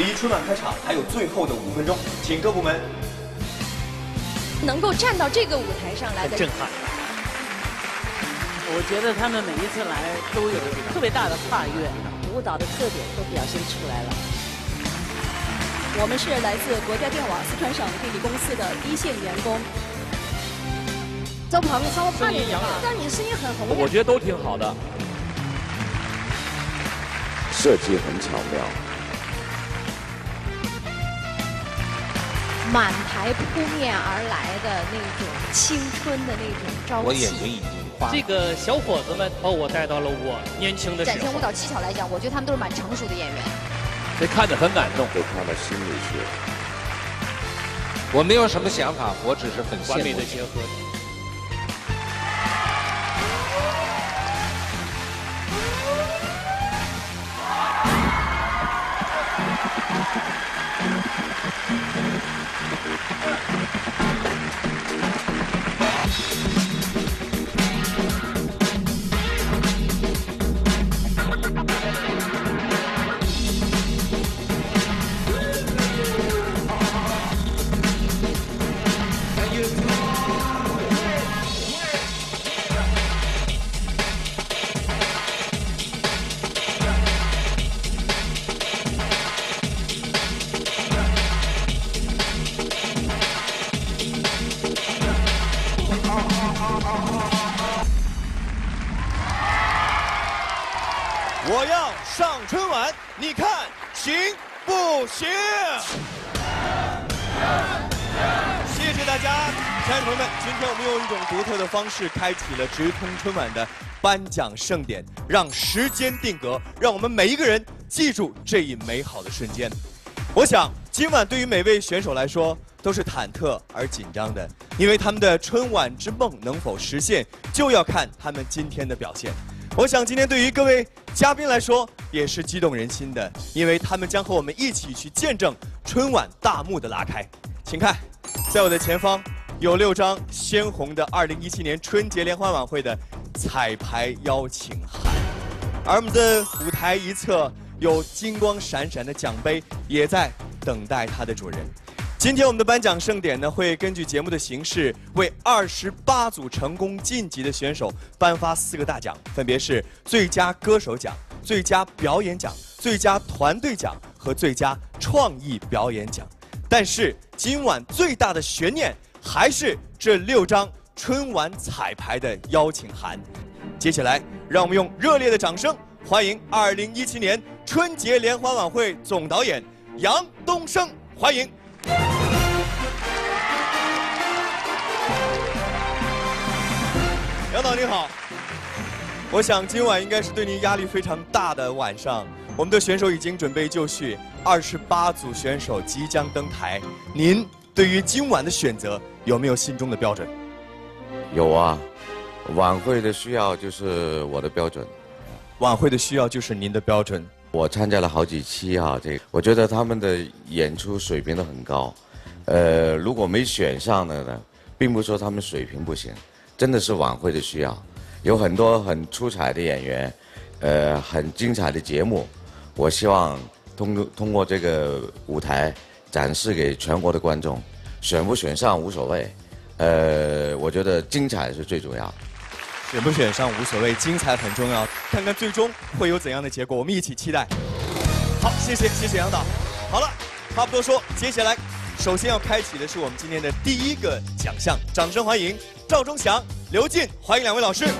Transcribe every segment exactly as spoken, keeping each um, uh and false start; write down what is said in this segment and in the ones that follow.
离春晚开场还有最后的五分钟，请各部门能够站到这个舞台上来的震撼。我觉得他们每一次来都有特别大的跨越，舞蹈的特点都表现出来了。 我们是来自国家电网四川省地理公司的一线员工。周鹏稍微胖一点吧，但你声音很洪亮。 我觉得都挺好的， 设计很巧妙。 满台扑面而来的那种青春的那种朝气， 我眼睛已经花了。 这个小伙子们把我带到了我年轻的时候。 展现舞蹈技巧来讲，我觉得他们都是蛮成熟的演员。 这看着很感动， 对他的心理学。 我没有什么想法，我只是很完美的结合。 我要上春晚，你看行不行？谢谢大家，亲爱的朋友们，今天我们用一种独特的方式开启了直通春晚的颁奖盛典，让时间定格，让我们每一个人记住这一美好的瞬间。我想，今晚对于每位选手来说都是忐忑而紧张的，因为他们的春晚之梦能否实现，就要看他们今天的表现。 我想今天对于各位嘉宾来说也是激动人心的，因为他们将和我们一起去见证春晚大幕的拉开。请看，在我的前方有六张鲜红的二零一七年春节联欢晚会的彩排邀请函，而我们的舞台一侧有金光闪闪的奖杯，也在等待它的主人。 今天我们的颁奖盛典呢，会根据节目的形式，为二十八组成功晋级的选手颁发四个大奖，分别是最佳歌手奖、最佳表演奖、最佳团队奖和最佳创意表演奖。但是今晚最大的悬念还是这六张春晚彩排的邀请函。接下来，让我们用热烈的掌声欢迎二零一七年春节联欢晚会总导演杨东升，欢迎。 杨导您好，我想今晚应该是对您压力非常大的晚上。我们的选手已经准备就绪，二十八组选手即将登台。您对于今晚的选择有没有心中的标准？ 有啊，晚会的需要就是我的标准。 晚会的需要就是您的标准。 我参加了好几期啊，这个我觉得他们的演出水平都很高。呃，如果没选上的呢，并不是说他们水平不行。 真的是晚会的需要，有很多很出彩的演员，呃，很精彩的节目。我希望通过通过这个舞台展示给全国的观众，选不选上无所谓，呃，我觉得精彩是最主要。 选不选上无所谓，精彩很重要。看看最终会有怎样的结果，我们一起期待。好，谢谢谢谢杨导。好了，话不多说，接下来首先要开启的是我们今天的第一个奖项，掌声欢迎。 赵忠祥、刘进，欢迎两位老师。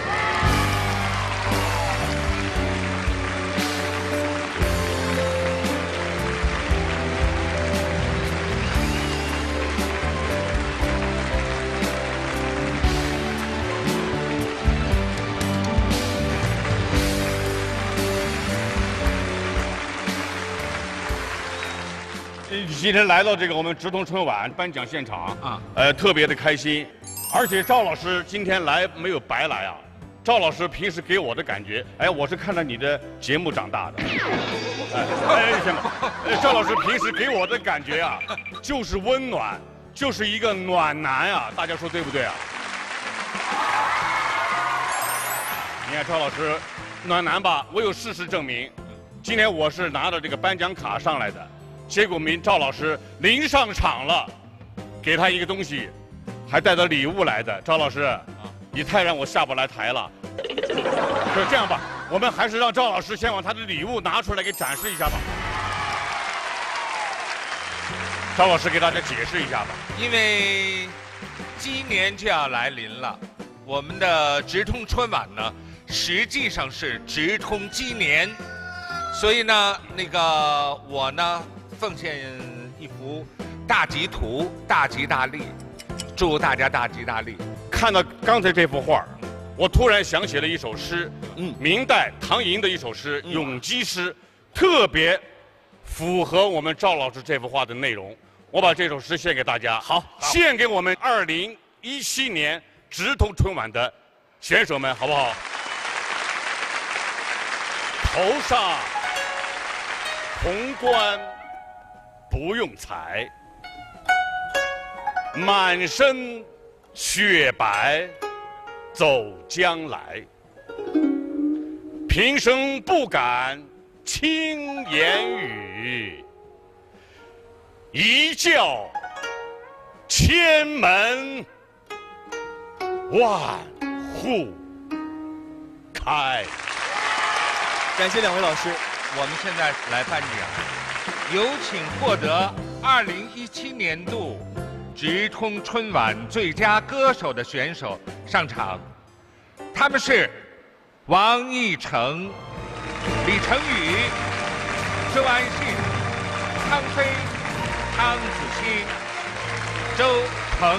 今天来到这个我们直通春晚颁奖现场啊，呃，特别的开心。 而且赵老师今天来没有白来啊！赵老师平时给我的感觉，哎，我是看着你的节目长大的。哎，哎，先生，赵老师平时给我的感觉啊，就是温暖，就是一个暖男啊！大家说对不对啊？你看赵老师，暖男吧，我有事实证明。 今天我是拿着这个颁奖卡上来的，结果我们赵老师临上场了，给他一个东西，还带着礼物来的。赵老师，你太让我下不来台了。是这样吧，我们还是让赵老师先把他的礼物拿出来给展示一下吧。赵老师给大家解释一下吧。 因为鸡年就要来临了，我们的直通春晚呢，实际上是直通鸡年，所以呢，那个我呢奉献一幅大吉图，大吉大利，祝大家大吉大利。 看到刚才这幅画，我突然想起了一首诗，嗯，明代唐寅的一首诗《咏鸡诗》，特别符合我们赵老师这幅画的内容。我把这首诗献给大家，好，献给我们二零一七年直通春晚的选手们，好不好？头上红冠不用彩，满身雪白走将来，平生不敢轻言语，一叫千门万户开。 感谢两位老师。 我们现在来颁奖，有请获得二零一七年度直通春晚最佳歌手的选手上场，他们是王奕成、李成宇、周安信、汤飞、汤子欣、周鹏。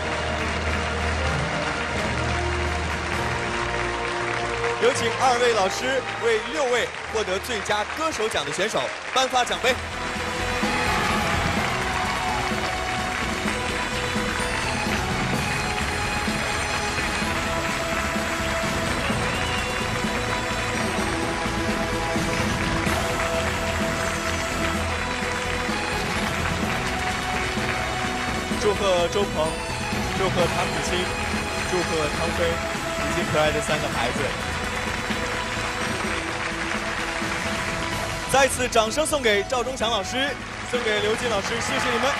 有请二位老师为六位获得最佳歌手奖的选手颁发奖杯。祝贺周鹏，祝贺汤子欣，祝贺汤飞以及可爱的三个孩子。再次掌声送给赵忠祥老师，送给刘金老师，谢谢你们。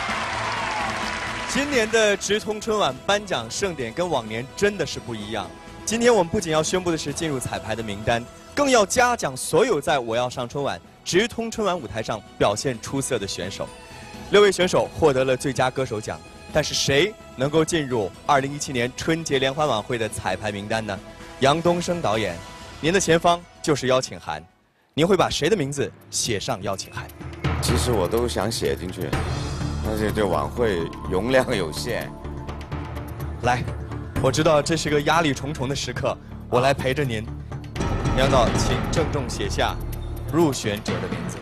今年的直通春晚颁奖盛典跟往年真的是不一样。今天我们不仅要宣布的是进入彩排的名单，更要嘉奖所有在我要上春晚直通春晚舞台上表现出色的选手。六位选手获得了最佳歌手奖，但是谁能够进入二零一七年春节联欢晚会的彩排名单呢？杨东升导演，您的前方就是邀请函。您会把谁的名字写上邀请函？ 其实我都想写进去，但是这晚会容量有限。 来，我知道这是个压力重重的时刻，我来陪着您。杨导，请郑重写下入选者的名字。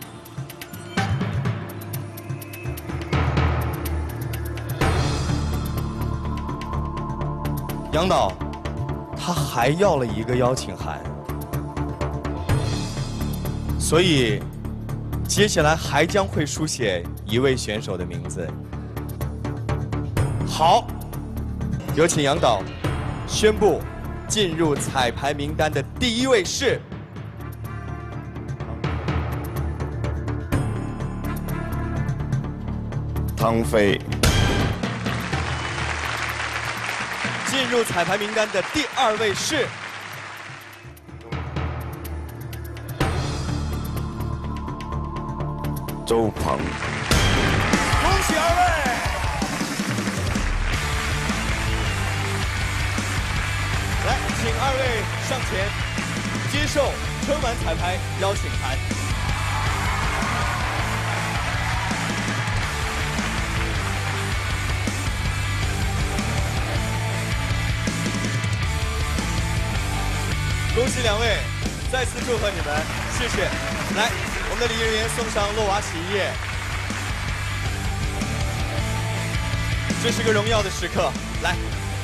杨导，他还要了一个邀请函。所以，接下来还将会书写一位选手的名字。好，有请杨导宣布进入彩排名单的第一位是汤飞。 进入彩排名单的第二位是周鹏。 恭喜二位！来，请二位上前接受春晚彩排邀请函。恭喜两位，再次祝贺你们，谢谢。来，我们的礼仪人员送上洛娃洗衣液。这是个荣耀的时刻，来，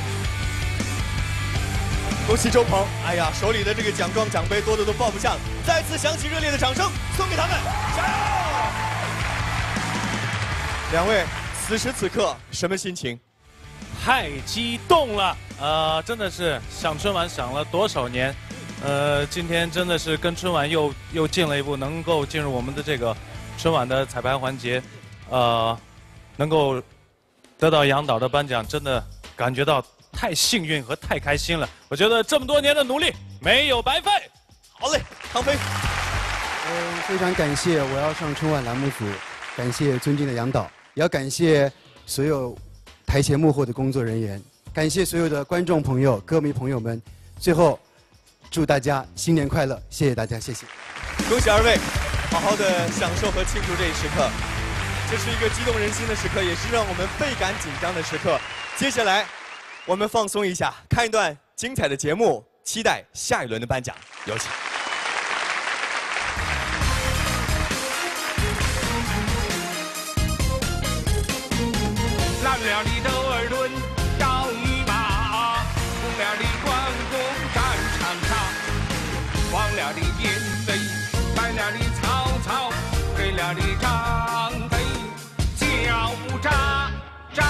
恭喜周鹏！哎呀，手里的这个奖状奖杯多的都抱不下了，再次响起热烈的掌声，送给他们，加油！两位，此时此刻什么心情？ 太激动了，呃，真的是想春晚想了多少年， 呃，今天真的是跟春晚又又进了一步，能够进入我们的这个春晚的彩排环节，呃，能够得到杨导的颁奖，真的感觉到太幸运和太开心了。我觉得这么多年的努力没有白费。 好嘞，汤飞。 嗯，非常感谢我要上春晚栏目组，感谢尊敬的杨导，也要感谢所有台前幕后的工作人员，感谢所有的观众朋友、歌迷朋友们。最后。 祝大家新年快乐！谢谢大家，谢谢。 恭喜二位，好好的享受和庆祝这一时刻。这是一个激动人心的时刻，也是让我们倍感紧张的时刻。接下来，我们放松一下，看一段精彩的节目，期待下一轮的颁奖。有请。 蓝脸的窦尔敦绕一马，红脸的关公。 黄脸的殷飞，白脸的曹操，黑脸的张飞，叫喳喳。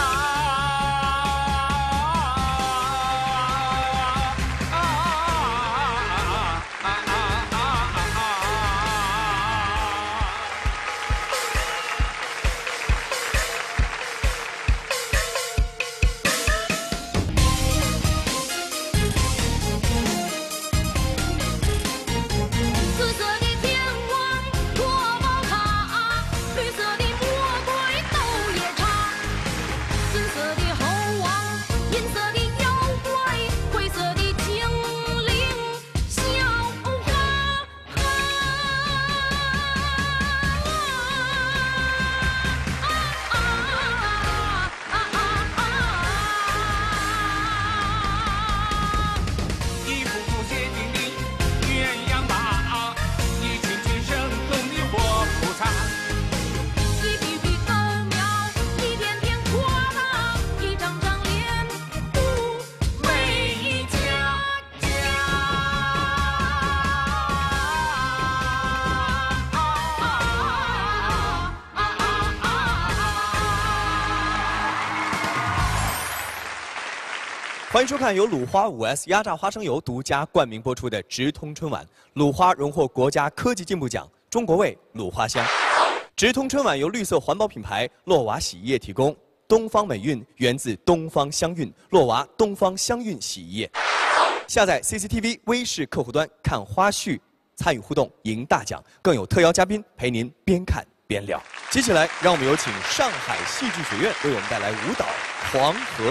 欢迎收看由鲁花五 S 压榨花生油独家冠名播出的《直通春晚》。鲁花荣获国家科技进步奖、中国味鲁花香。直通春晚由绿色环保品牌洛娃洗衣液提供。东方美韵源自东方香韵，洛娃东方香韵洗衣液。下载 C C T V 微视客户端看花絮，参与互动赢大奖，更有特邀嘉宾陪您边看边聊。接下来，让我们有请上海戏剧学院为我们带来舞蹈《黄河》。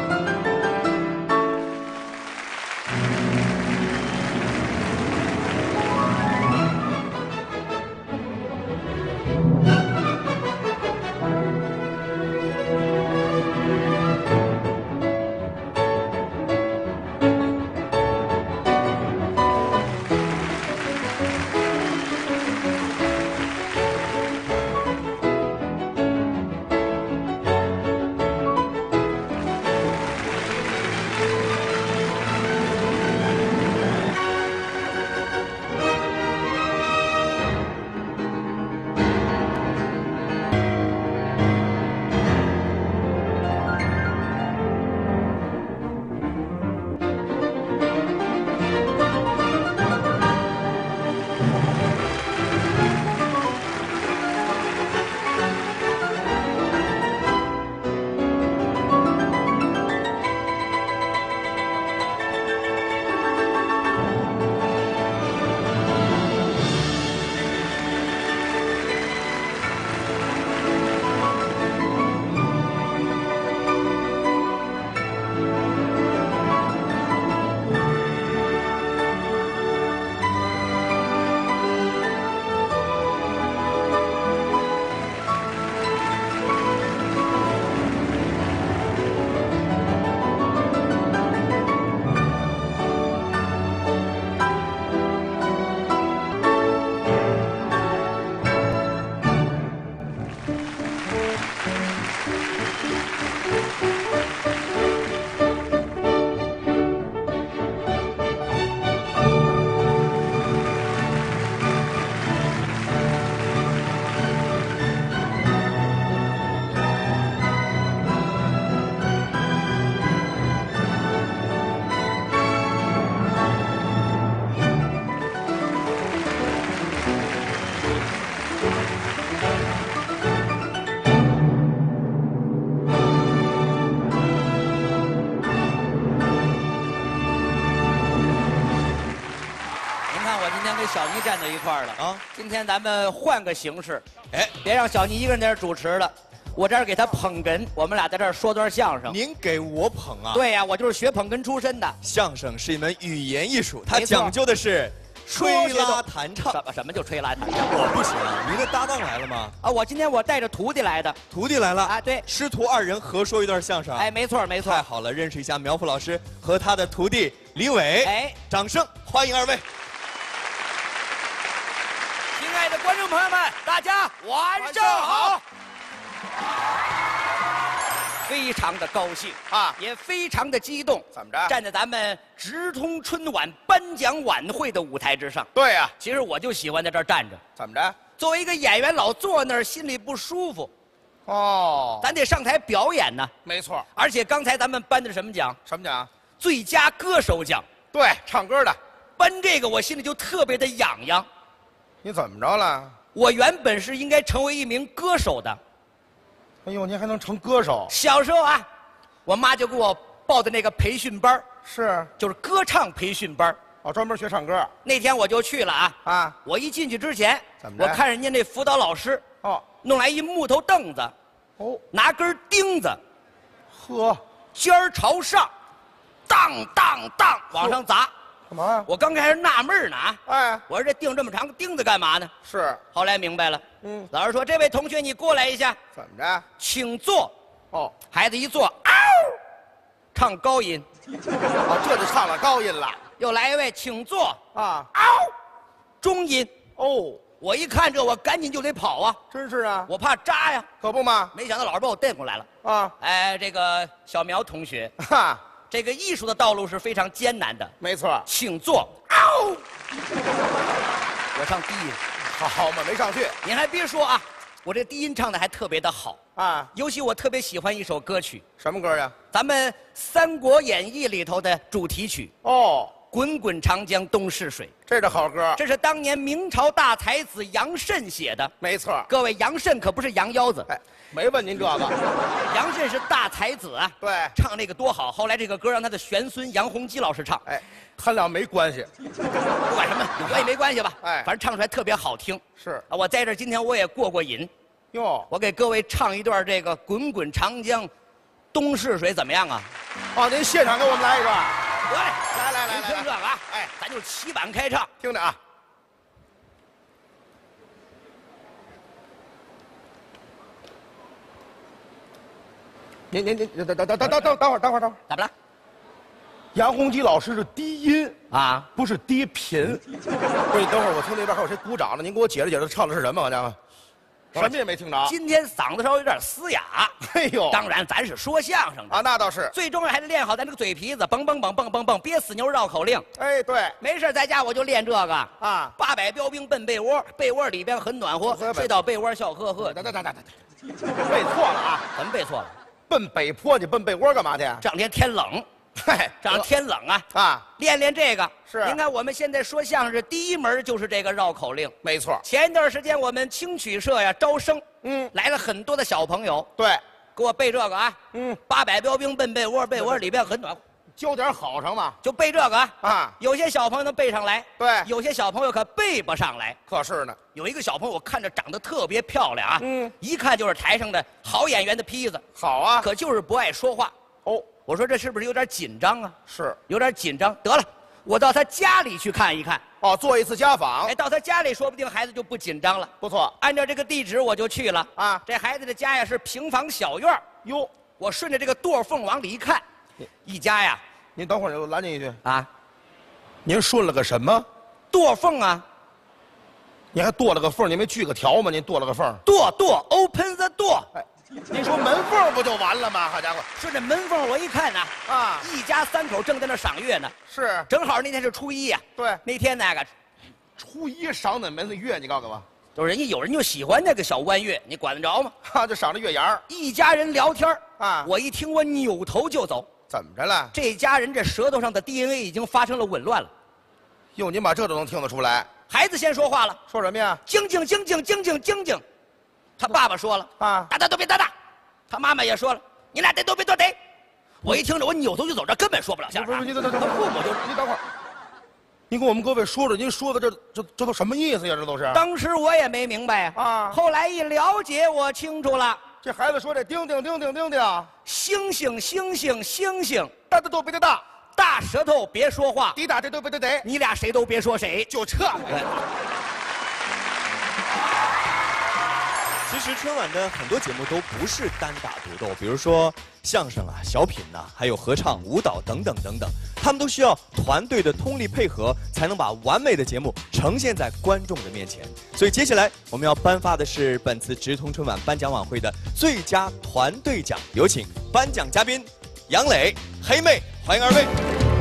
黄小妮站在一块儿了啊！ 今天咱们换个形式， 哎， 别让小妮一个人在这儿主持了，我这儿给她捧哏，我们俩在这儿说段相声。 您给我捧啊？ 对呀、啊，我就是学捧哏出身的。 相声是一门语言艺术，它讲究的是吹拉弹唱。 什么什么就吹拉弹唱？ 我不行啊！您的搭档来了吗？ 啊，我今天我带着徒弟来的。 徒弟来了啊？对， 师徒二人合说一段相声。 哎，没错没错。 太好了，认识一下苗阜老师和他的徒弟李伟。 哎， 掌声欢迎二位。 亲爱的观众朋友们，大家晚上好！非常的高兴啊，也非常的激动。 怎么着？ 站在咱们直通春晚颁奖晚会的舞台之上。 对呀、啊， 其实我就喜欢在这儿站着。 怎么着？ 作为一个演员，老坐那儿心里不舒服。 哦， 咱得上台表演呢。 没错。 而且刚才咱们颁的什么奖？ 什么奖？ 最佳歌手奖。 对，唱歌的。 颁这个我心里就特别的痒痒。 你怎么着了？ 我原本是应该成为一名歌手的。 哎呦，您还能成歌手？ 小时候啊，我妈就给我报的那个培训班， 是， 就是歌唱培训班。 哦，专门学唱歌。 那天我就去了啊啊！ 我一进去之前， 怎么着？ 我看人家那辅导老师哦， 弄来一木头凳子， 哦， 拿根钉子， 呵， 尖儿朝上，当当当往上砸。 干嘛呀？ 我刚开始纳闷呢啊， 哎， 我说这钉这么长个钉子干嘛呢？ 是， 后来明白了。 嗯， 老师说：“这位同学，你过来一下。” 怎么着？ 请坐。 哦， 孩子一坐，嗷，唱高音。 哦，这就唱了高音了。 又来一位，请坐。 啊， 嗷，中音。 哦， 我一看这，我赶紧就得跑啊！ 真是啊， 我怕扎呀。 可不嘛。 没想到老师把我带过来了。 啊， 哎，这个小苗同学， 哈， 这个艺术的道路是非常艰难的。 没错。 请坐。嗷，我唱低音。 好嘛，没上去。 您还别说啊，我这低音唱的还特别的好啊。 尤其我特别喜欢一首歌曲。 什么歌呀？ 咱们《三国演义》里头的主题曲。 哦， 滚滚长江东逝水， 这是好歌。 这是当年明朝大才子杨慎写的。 没错。 各位，杨慎可不是羊腰子。 哎，没问您这个。 杨慎是大才子啊。 对。 唱那个多好。后来这个歌让他的玄孙杨洪基老师唱。 哎。他俩没关系， 不管什么，有关系没关系吧？ 哎， 反正唱出来特别好听。 是啊，我在这今天我也过过瘾。 哟， 我给各位唱一段这个《滚滚长江东逝水》，怎么样啊？ 哦，您现场给我们来一段。 得嘞， 来来来， 您听这个啊， 哎， 咱就起板开唱， 听着啊。您您您等等等等等等等会儿等会儿等会儿， 怎么了？ 杨洪基老师是低音啊， 不是低频。不是，你等会儿，我听那边还有谁鼓掌呢？您给我解释解释，唱的是什么？好家伙，什么也没听着。 今天嗓子稍微有点嘶哑。 哎呦， 当然咱是说相声的啊，那倒是。 最重要还得练好咱这个嘴皮子，蹦蹦蹦蹦蹦蹦，憋死牛绕口令。 哎，对， 没事在家我就练这个啊。 八百标兵奔被窝，被窝里边很暖和，睡到被窝笑呵呵。 等等等等等等，背错了啊！ 怎么背错了？ 奔北坡，你奔被窝干嘛去？ 这两天天冷。 嗨， 这两天冷啊啊！ 练练这个是。 您看我们现在说相声的第一门就是这个绕口令。 没错。 前一段时间我们青曲社呀招生，嗯，来了很多的小朋友。 对， 给我背这个啊，嗯，八百标兵奔被窝，被窝里边很暖和。 教点好成嘛， 就背这个啊。 啊， 有些小朋友能背上来， 对， 有些小朋友可背不上来。 可是呢， 有一个小朋友我看着长得特别漂亮啊， 嗯， 一看就是台上的好演员的坯子。 好啊， 可就是不爱说话。 哦。 我说这是不是有点紧张啊？ 是， 有点紧张。得了，我到他家里去看一看。 哦，做一次家访。 哎，到他家里，说不定孩子就不紧张了。 不错， 按照这个地址我就去了。 啊， 这孩子的家呀是平房小院哟， 我顺着这个垛缝往里一看，一家呀。 您等会儿，我拦您一句啊。 您顺了个什么？ 垛缝啊。 你还剁了个缝，您没锯个条吗？您剁了个缝。 垛垛 ，open the door。 哎。您说门缝不就完了吗？好家伙！ 顺着门缝我一看呢，啊，一家三口正在那赏月呢。 是， 正好那天是初一呀。 对， 那天那个， 初一赏哪门子月？你告诉我。 就是人家有人就喜欢那个小弯月，你管得着吗？ 哈，就赏这月牙儿。 一家人聊天啊， 我一听我扭头就走。 怎么着了？ 这家人这舌头上的 D N A 已经发生了紊乱了。 哟，您把这都能听得出来？ 孩子先说话了， 说什么呀？ 晶晶晶晶晶晶晶晶，他爸爸说了啊， 打打都别打打。他妈妈也说了，你俩得都别多得。我一听着，我扭头就走，这根本说不了相声。 不是，你等等等， 他父母就你等会儿。 您给我们各位说说，您说的这这这都什么意思呀？这都是。 当时我也没明白啊，后来一了解，我清楚了。 这孩子说这叮叮叮叮叮叮， 星星星星星星， 大的都比他大， 大舌头别说话， 滴大的都比他得， 你俩谁都别说谁， 就这个。 其实春晚的很多节目都不是单打独斗，比如说相声啊、小品呐、啊，还有合唱、舞蹈等等等等，他们都需要团队的通力配合，才能把完美的节目呈现在观众的面前。所以接下来我们要颁发的是本次直通春晚颁奖晚会的最佳团队奖，有请颁奖嘉宾杨磊、黑妹，欢迎二位。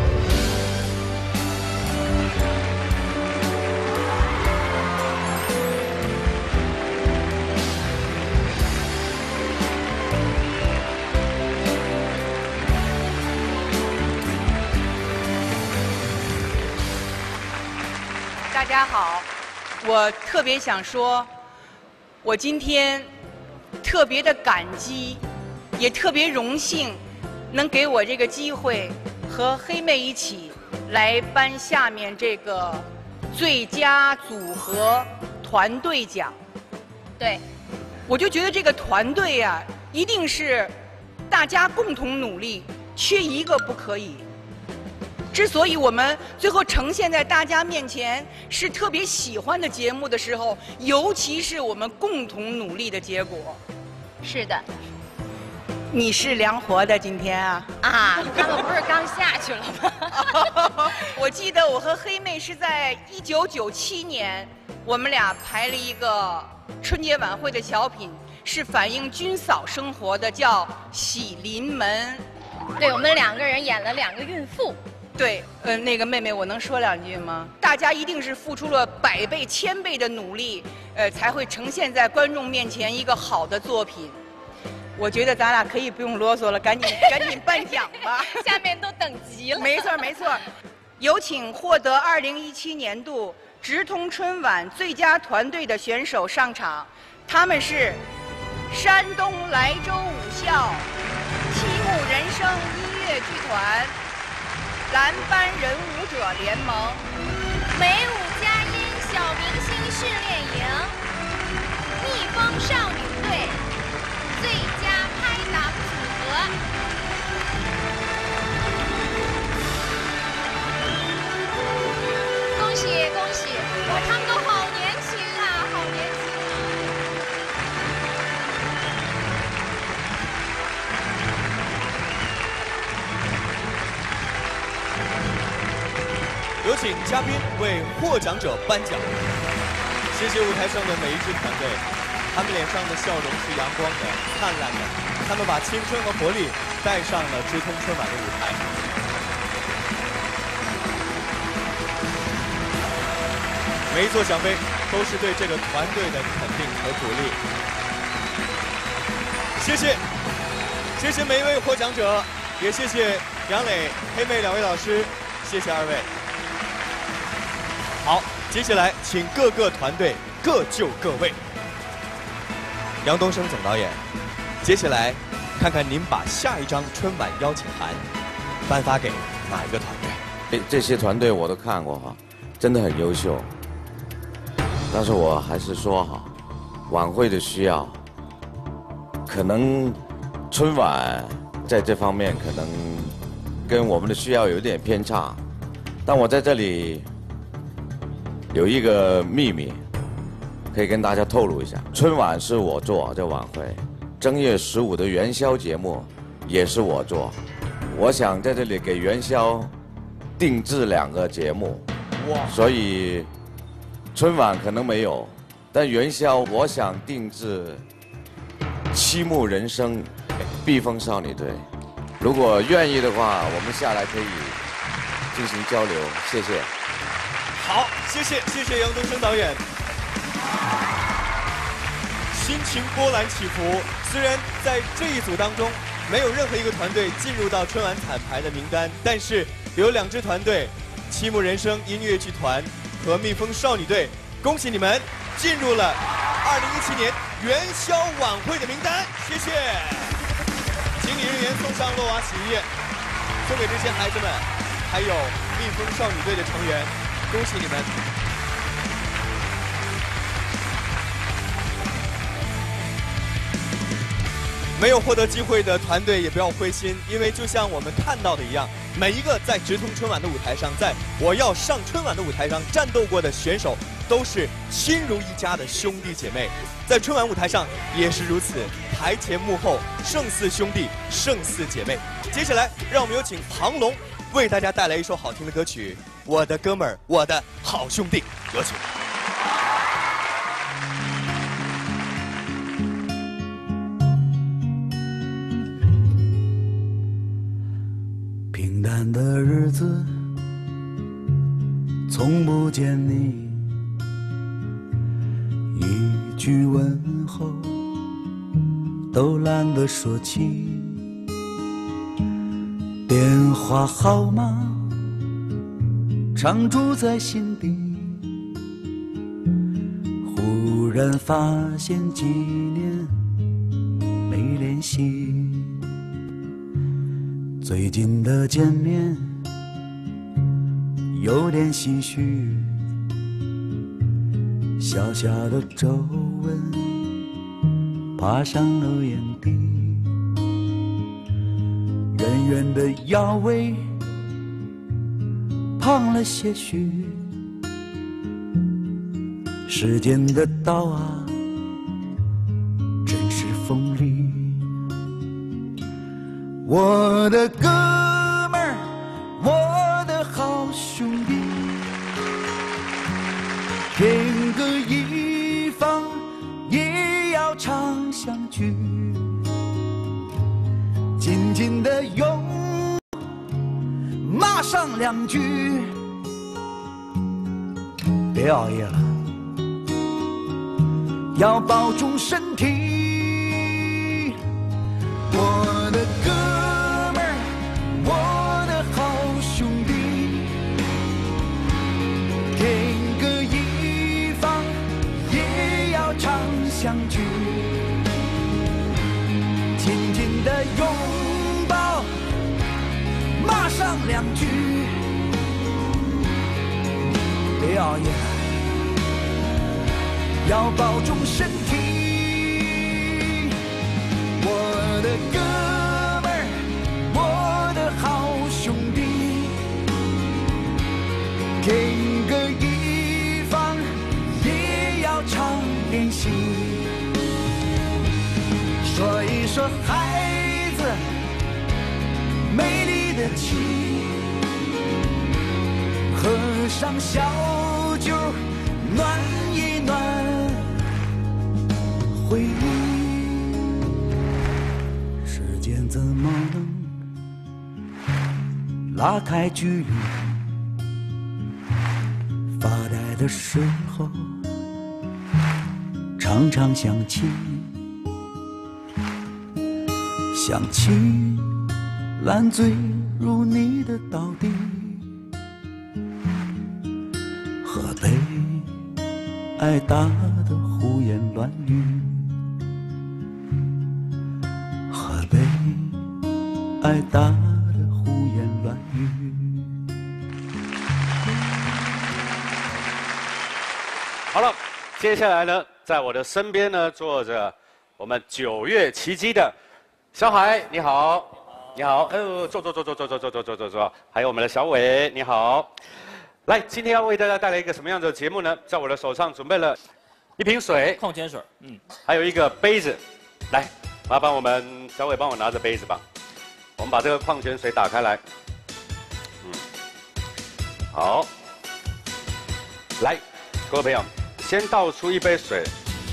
大家好，我特别想说，我今天特别的感激，也特别荣幸，能给我这个机会和黑妹一起来颁下面这个最佳组合团队奖。对，我就觉得这个团队呀、啊，一定是大家共同努力，缺一个不可以。之所以我们最后呈现在大家面前是特别喜欢的节目的时候，尤其是我们共同努力的结果。 是的。 你是凉活的今天啊？ 啊，他们不是刚下去了吗？ 我记得我和黑妹是在一九九七年，我们俩排了一个春节晚会的小品，是反映军嫂生活的，叫《喜临门》。 对，我们两个人演了两个孕妇。 对，呃，那个妹妹，我能说两句吗？大家一定是付出了百倍、千倍的努力，呃，才会呈现在观众面前一个好的作品。我觉得咱俩可以不用啰嗦了，赶紧赶紧颁奖吧。 下面都等急了。 没错没错，有请获得二零一七年度直通春晚最佳团队的选手上场，他们是山东莱州武校七木人生音乐剧团。蓝班人舞者联盟、 美舞佳音小明星训练营、蜜蜂少女队最佳拍档组合。恭喜恭喜！哇，他们都好年轻啊，好年轻啊！ 有请嘉宾为获奖者颁奖。谢谢舞台上的每一支团队，他们脸上的笑容是阳光的、灿烂的，他们把青春和活力带上了直通春晚的舞台。每一座奖杯都是对这个团队的肯定和鼓励。谢谢，谢谢每一位获奖者，也谢谢杨磊、黑妹两位老师，谢谢二位。好，接下来请各个团队各就各位。杨东升总导演，接下来看看您把下一张春晚邀请函颁发给哪一个团队？ 这些团队我都看过哈，真的很优秀。但是我还是说哈，晚会的需要，可能春晚在这方面可能跟我们的需要有点偏差，但我在这里有一个秘密，可以跟大家透露一下。春晚是我做这晚会，正月十五的元宵节目也是我做。我想在这里给元宵定制两个节目，哇！所以春晚可能没有，但元宵我想定制七木人生、避风少女队。如果愿意的话，我们下来可以进行交流。谢谢。 好，谢谢谢谢杨东升导演。心情波澜起伏，虽然在这一组当中没有任何一个团队进入到春晚彩排的名单，但是有两支团队，七木人生音乐剧团和蜜蜂少女队，恭喜你们进入了二零一七年元宵晚会的名单，谢谢。请理人员送上洛娃洗衣液，送给这些孩子们，还有蜜蜂少女队的成员。 恭喜你们！没有获得机会的团队也不要灰心，因为就像我们看到的一样，每一个在直通春晚的舞台上，在我要上春晚的舞台上战斗过的选手，都是亲如一家的兄弟姐妹。在春晚舞台上也是如此，台前幕后胜似兄弟，胜似姐妹。接下来，让我们有请庞龙为大家带来一首好听的歌曲《我的哥们儿，我的好兄弟》。有请。 平淡的日子，从不见你一句问候，都懒得说起。电话号码常驻在心底，忽然发现几年没联系。最近的见面有点唏嘘，小小的皱纹爬上了眼底，圆圆的腰围胖了些许。时间的刀啊，真是锋利。我的哥们儿，我的好兄弟，天各一方，也要常相聚。紧紧的拥，骂上两句，别熬夜了，要保重身体。我的哥们儿，我的好兄弟，天各一方，也要常相聚。紧紧的拥抱，骂上两句，别熬夜了，要保重身体。我的哥们儿，我的好兄弟，天各一方，也要常联系。说一说孩子美丽的情，喝上小酒暖一暖回忆。时间怎么能拉开距离？发呆的时候常常想起，想起烂醉如泥的倒地，喝杯爱打的胡言乱语，喝杯爱打的胡言乱语。 好了，接下来呢，在我的身边呢坐着我们九月奇迹的小海，你好，你好，哎呦，坐坐坐坐坐坐坐坐坐坐坐，还有我们的小伟，你好。来，今天要为大家带来一个什么样的节目呢？在我的手上准备了一瓶水， 矿泉水，嗯， 还有一个杯子。来，麻烦我们小伟帮我拿着杯子吧。我们把这个矿泉水打开来。嗯，好。来，各位朋友，先倒出一杯水。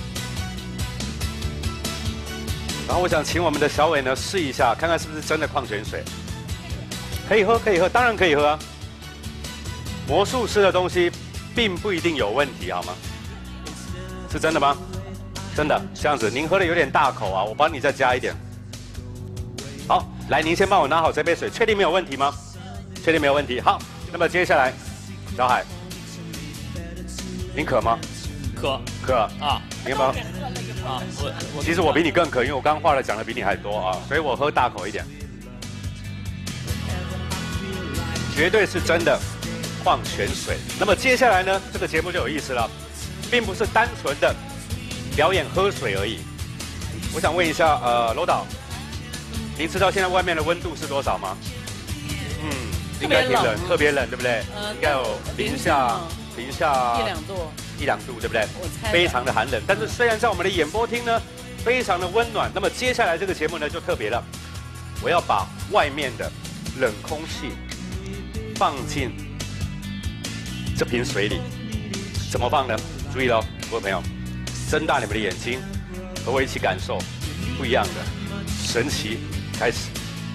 然后我想请我们的小伟呢试一下，看看是不是真的矿泉水。可以喝，可以喝，当然可以喝啊。魔术师的东西并不一定有问题，好吗？是真的吗？真的，这样子，您喝的有点大口啊，我帮你再加一点。好，来，您先帮我拿好这杯水，确定没有问题吗？确定没有问题。好，那么接下来，小海，您渴吗？ 渴。 渴啊？ 你要不要？ 啊，我我其实我比你更渴，因为我刚刚话了讲的比你还多啊，所以我喝大口一点。绝对是真的， 矿泉水。那么接下来呢，这个节目就有意思了，并不是单纯的表演喝水而已。我想问一下，呃，楼导，您知道现在外面的温度是多少吗？嗯，应该挺冷，特别冷，对不对？应该有零下零下一两度， 一两度，对不对？非常的寒冷。但是虽然在我们的演播厅呢，非常的温暖。那么接下来这个节目呢就特别了，我要把外面的冷空气放进这瓶水里，怎么放呢？注意喽，各位朋友，睁大你们的眼睛，和我一起感受不一样的神奇开始。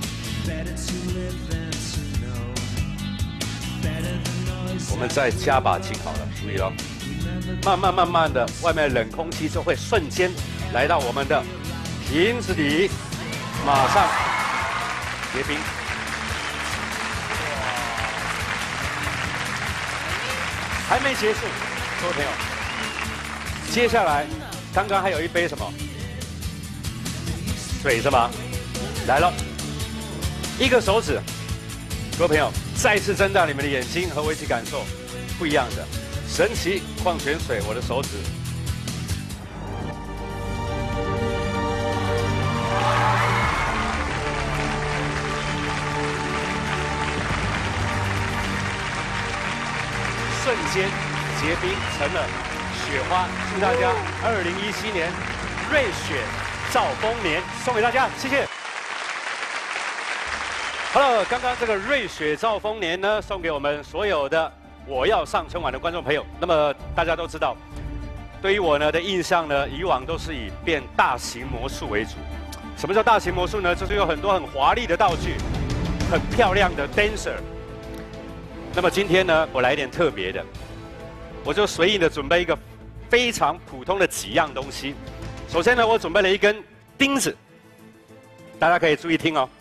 我们再加把劲好了，注意喽，慢慢慢慢的，外面的冷空气就会瞬间来到我们的瓶子里，马上结冰。还没结束，各位朋友，接下来刚刚还有一杯什么水是吧？来了，一个手指，各位朋友，再次睁大你们的眼睛，和我一起感受不一样的神奇矿泉水，我的手指。瞬间结冰成了雪花，祝大家二零一七年瑞雪兆丰年，送给大家，谢谢。好了，刚刚这个瑞雪兆丰年呢，送给我们所有的我要上春晚的观众朋友。那么大家都知道，对于我呢的印象呢，以往都是以变大型魔术为主。什么叫大型魔术呢？就是有很多很华丽的道具，很漂亮的 dancer。那么今天呢，我来一点特别的，我就随意的准备一个非常普通的几样东西。首先呢，我准备了一根钉子，大家可以注意听哦。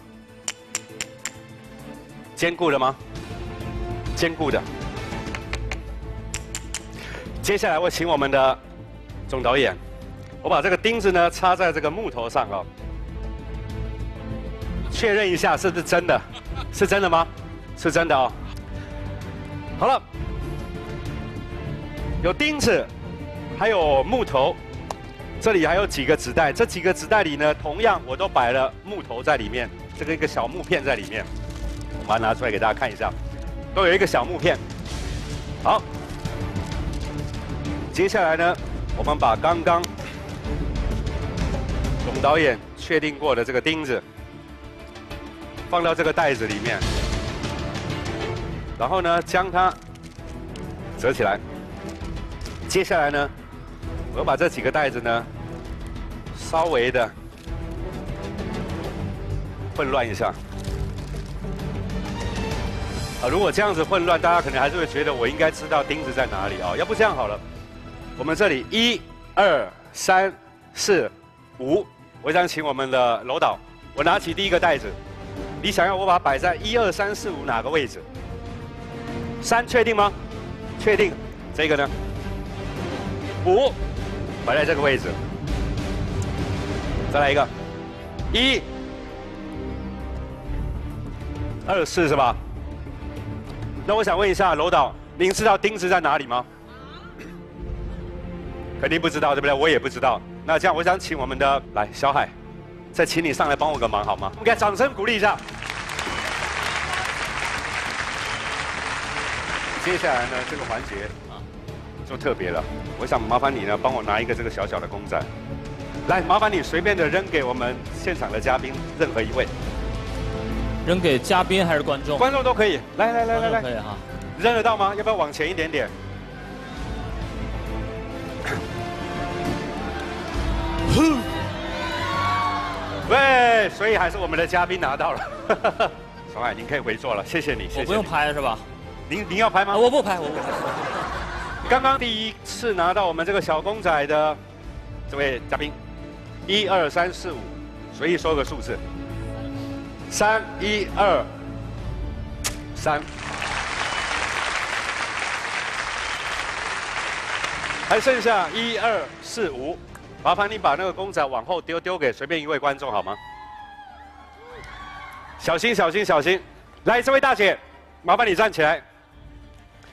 坚固的吗？坚固的。接下来我请我们的总导演，我把这个钉子呢插在这个木头上哦，确认一下是不是真的，是真的吗？是真的哦。好了，有钉子，还有木头，这里还有几个纸袋，这几个纸袋里呢，同样我都摆了木头在里面，这个一个小木片在里面，我把它拿出来给大家看一下，都有一个小木片。好，接下来呢，我们把刚刚总导演确定过的这个钉子放到这个袋子里面。然后呢，将它折起来。接下来呢，我把这几个袋子呢，稍微的混乱一下。啊，如果这样子混乱，大家可能还是会觉得我应该知道钉子在哪里啊。要不这样好了，我们这里一、二、三、四、五，我想请我们的楼导，我拿起第一个袋子，你想要我把它摆在一二三四五哪个位置？三确定吗？确定。这个呢？五，摆在这个位置。再来一个，一、二、四是吧？那我想问一下楼导，您知道钉子在哪里吗？肯定不知道，对不对？我也不知道。那这样，我想请我们的来小海，再请你上来帮我个忙好吗？我们给他掌声鼓励一下。接下来呢，这个环节啊，就特别了。我想麻烦你呢，帮我拿一个这个小小的公仔，来，麻烦你随便的扔给我们现场的嘉宾任何一位。 扔给嘉宾还是观众？ 观众都可以。来来来来来， 可以哈。 扔得到吗？要不要往前一点点？喂，所以还是我们的嘉宾拿到了。小海，您可以回座了，谢谢你，谢谢你。 我不用拍是吧？ 您您要拍吗？ 我不拍，我不拍。 刚刚第一次拿到我们这个小公仔的这位嘉宾，一二三四五，随意说个数字。三一二三，还剩下一二四五，麻烦你把那个公仔往后丢，丢给随便一位观众好吗？小心小心小心！来，这位大姐，麻烦你站起来。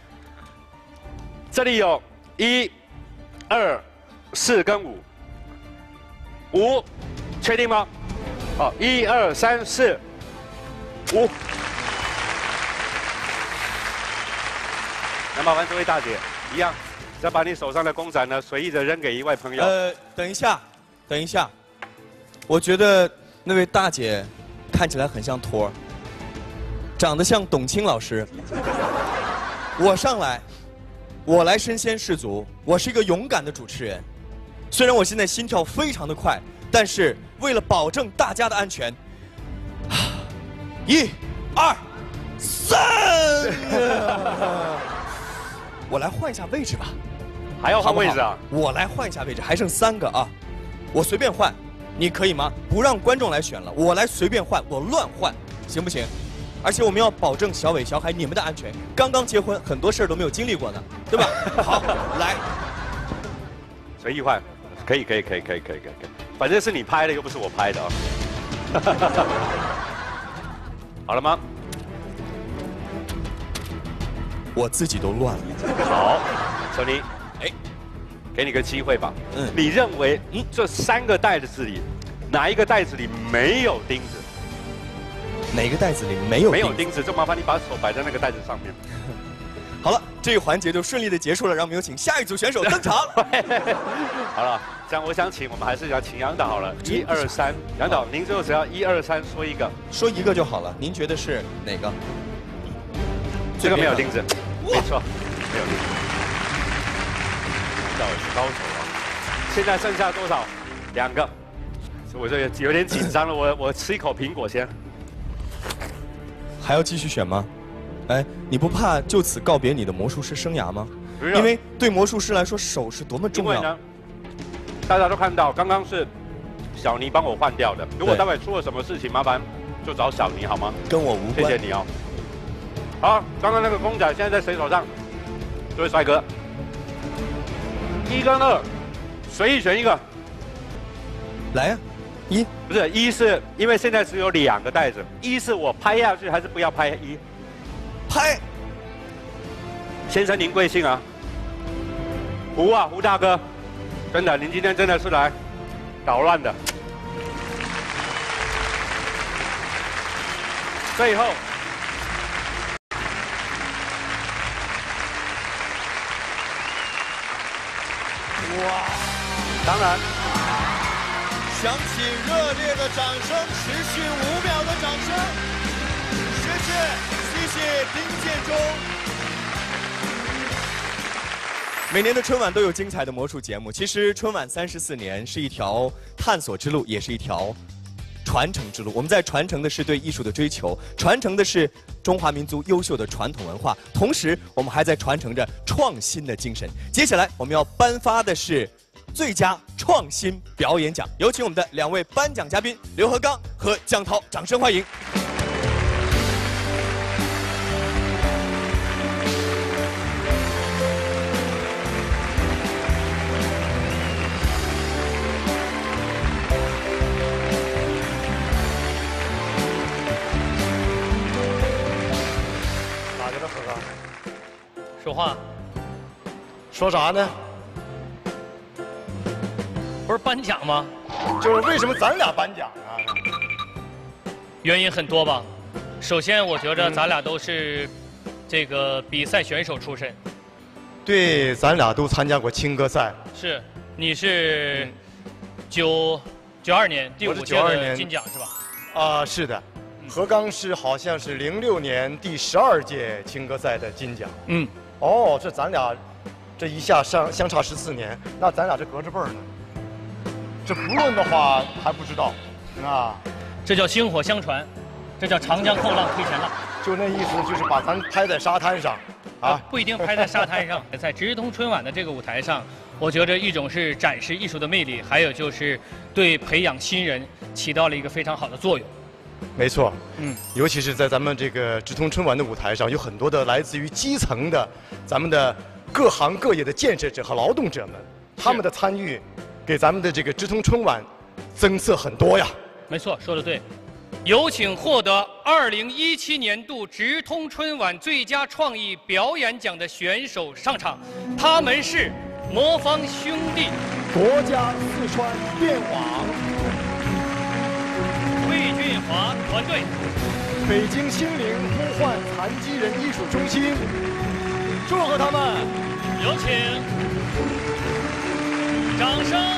这里有一、二、四跟五，五，确定吗？好，一二三四，五。那麻烦这位大姐，一样，再把你手上的公仔呢随意的扔给一位朋友。 呃，等一下，等一下，我觉得那位大姐看起来很像托儿，长得像董卿老师。我上来，我来身先士卒，我是一个勇敢的主持人。虽然我现在心跳非常的快，但是为了保证大家的安全，一、二、三，我来换一下位置吧。 还要换位置啊？ 好不好？我来换一下位置，还剩三个啊，我随便换，你可以吗？不让观众来选了，我来随便换，我乱换，行不行？而且我们要保证小伟、小海你们的安全。刚刚结婚，很多事儿都没有经历过呢，对吧？好，来， 随意换，可以，可以，可以，可以，可以，可以，可以。反正是你拍的，又不是我拍的啊。好了吗？ 我自己都乱了。 好，小宁，哎，给你个机会吧。嗯，你认为，嗯，这三个袋子里，哪一个袋子里没有钉子？ 哪个袋子里没有没有钉子？就麻烦你把手摆在那个袋子上面。 好了，这个环节就顺利的结束了，让我们有请下一组选手登场。 好了，这样我想请我们还是要请杨导好了。一二三，杨导，您最后只要一二三说一个， 说一个就好了。您觉得是哪个？ 这个没有钉子，没错，没有钉子。杨导是高手啊！现在剩下多少？两个。我这有点紧张了，我我吃一口苹果先。 还要继续选吗？哎，你不怕就此告别你的魔术师生涯吗？因为对魔术师来说，手是多么重要。 因为呢，大家都看到，刚刚是小尼帮我换掉的。如果待会出了什么事情，麻烦就找小尼好吗？ 跟我无关。 谢谢你哦。好，刚刚那个公仔现在在谁手上？这位帅哥，一跟二，随意选一个。 来呀。一不是一是因为现在只有两个袋子，一是我拍下去还是不要拍一？ 拍。 先生您贵姓啊？胡啊胡大哥，真的您今天真的是来捣乱的。最后， 哇， 当然。 响起热烈的掌声，持续五秒的掌声，谢谢，谢谢丁建中。每年的春晚都有精彩的魔术节目，其实春晚三十四年是一条探索之路，也是一条传承之路。我们在传承的是对艺术的追求，传承的是中华民族优秀的传统文化，同时我们还在传承着创新的精神。接下来我们要颁发的是最佳创新表演奖，有请我们的两位颁奖嘉宾刘和刚和江涛，掌声欢迎。 哪个的和刚？ 说话。 说啥呢？ 不是颁奖吗？ 就是为什么咱俩颁奖啊？ 原因很多吧。首先，我觉着咱俩都是这个比赛选手出身。 对，咱俩都参加过青歌赛。 是，你是九九二年第五届的金奖是吧？ 啊，是的。何刚是好像是零六年第十二届青歌赛的金奖。 嗯。 哦，这咱俩这一下相相差十四年，那咱俩这隔着辈儿呢。这不论的话还不知道，啊， 这叫薪火相传，这叫长江后浪推前浪。 就那意思，就是把咱拍在沙滩上，啊， 不一定拍在沙滩上，在直通春晚的这个舞台上，我觉着一种是展示艺术的魅力，还有就是对培养新人起到了一个非常好的作用。 没错，嗯，尤其是在咱们这个直通春晚的舞台上，有很多的来自于基层的咱们的各行各业的建设者和劳动者们，他们的参与。给咱们的这个直通春晚增色很多呀。 没错，说的对。 有请获得二零一七年度直通春晚最佳创意表演奖的选手上场，他们是魔方兄弟、 国家四川电网、 魏俊华团队、 北京心灵呼唤残疾人艺术中心。祝贺他们！ 有请，掌声。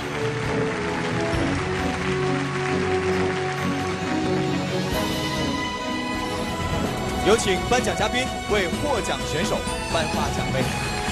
有请颁奖嘉宾为获奖选手颁发奖杯。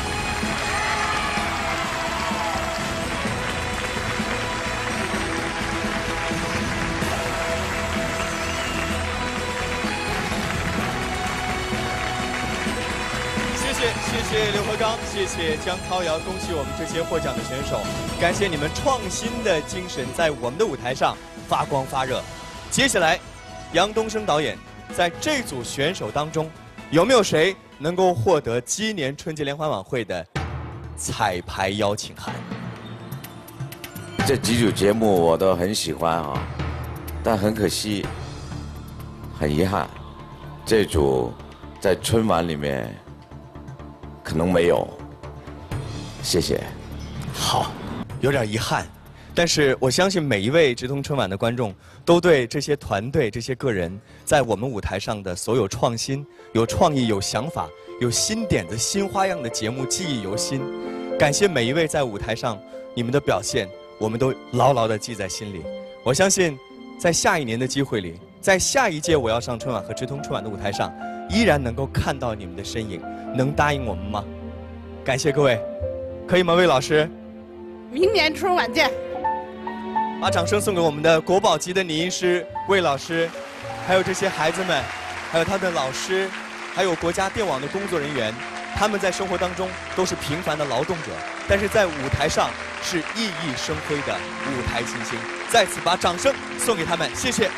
谢谢，谢谢刘和刚，谢谢姜涛瑶，恭喜我们这些获奖的选手，感谢你们创新的精神在我们的舞台上发光发热。接下来，杨东升导演。 在这组选手当中，有没有谁能够获得今年春节联欢晚会的彩排邀请函？ 这几组节目我都很喜欢啊，但很可惜，很遗憾，这组在春晚里面可能没有。谢谢。 好，有点遗憾。 但是我相信每一位直通春晚的观众都对这些团队、这些个人在我们舞台上的所有创新、有创意、有想法、有新点子、新花样的节目记忆犹新。感谢每一位在舞台上你们的表现，我们都牢牢地记在心里。我相信，在下一年的机会里，在下一届我要上春晚和直通春晚的舞台上，依然能够看到你们的身影。能答应我们吗？感谢各位，可以吗，魏老师？ 明年春晚见。 把掌声送给我们的国宝级的拟音师魏老师，还有这些孩子们，还有他的老师，还有国家电网的工作人员。他们在生活当中都是平凡的劳动者，但是在舞台上是熠熠生辉的舞台新星。再次把掌声送给他们，谢谢。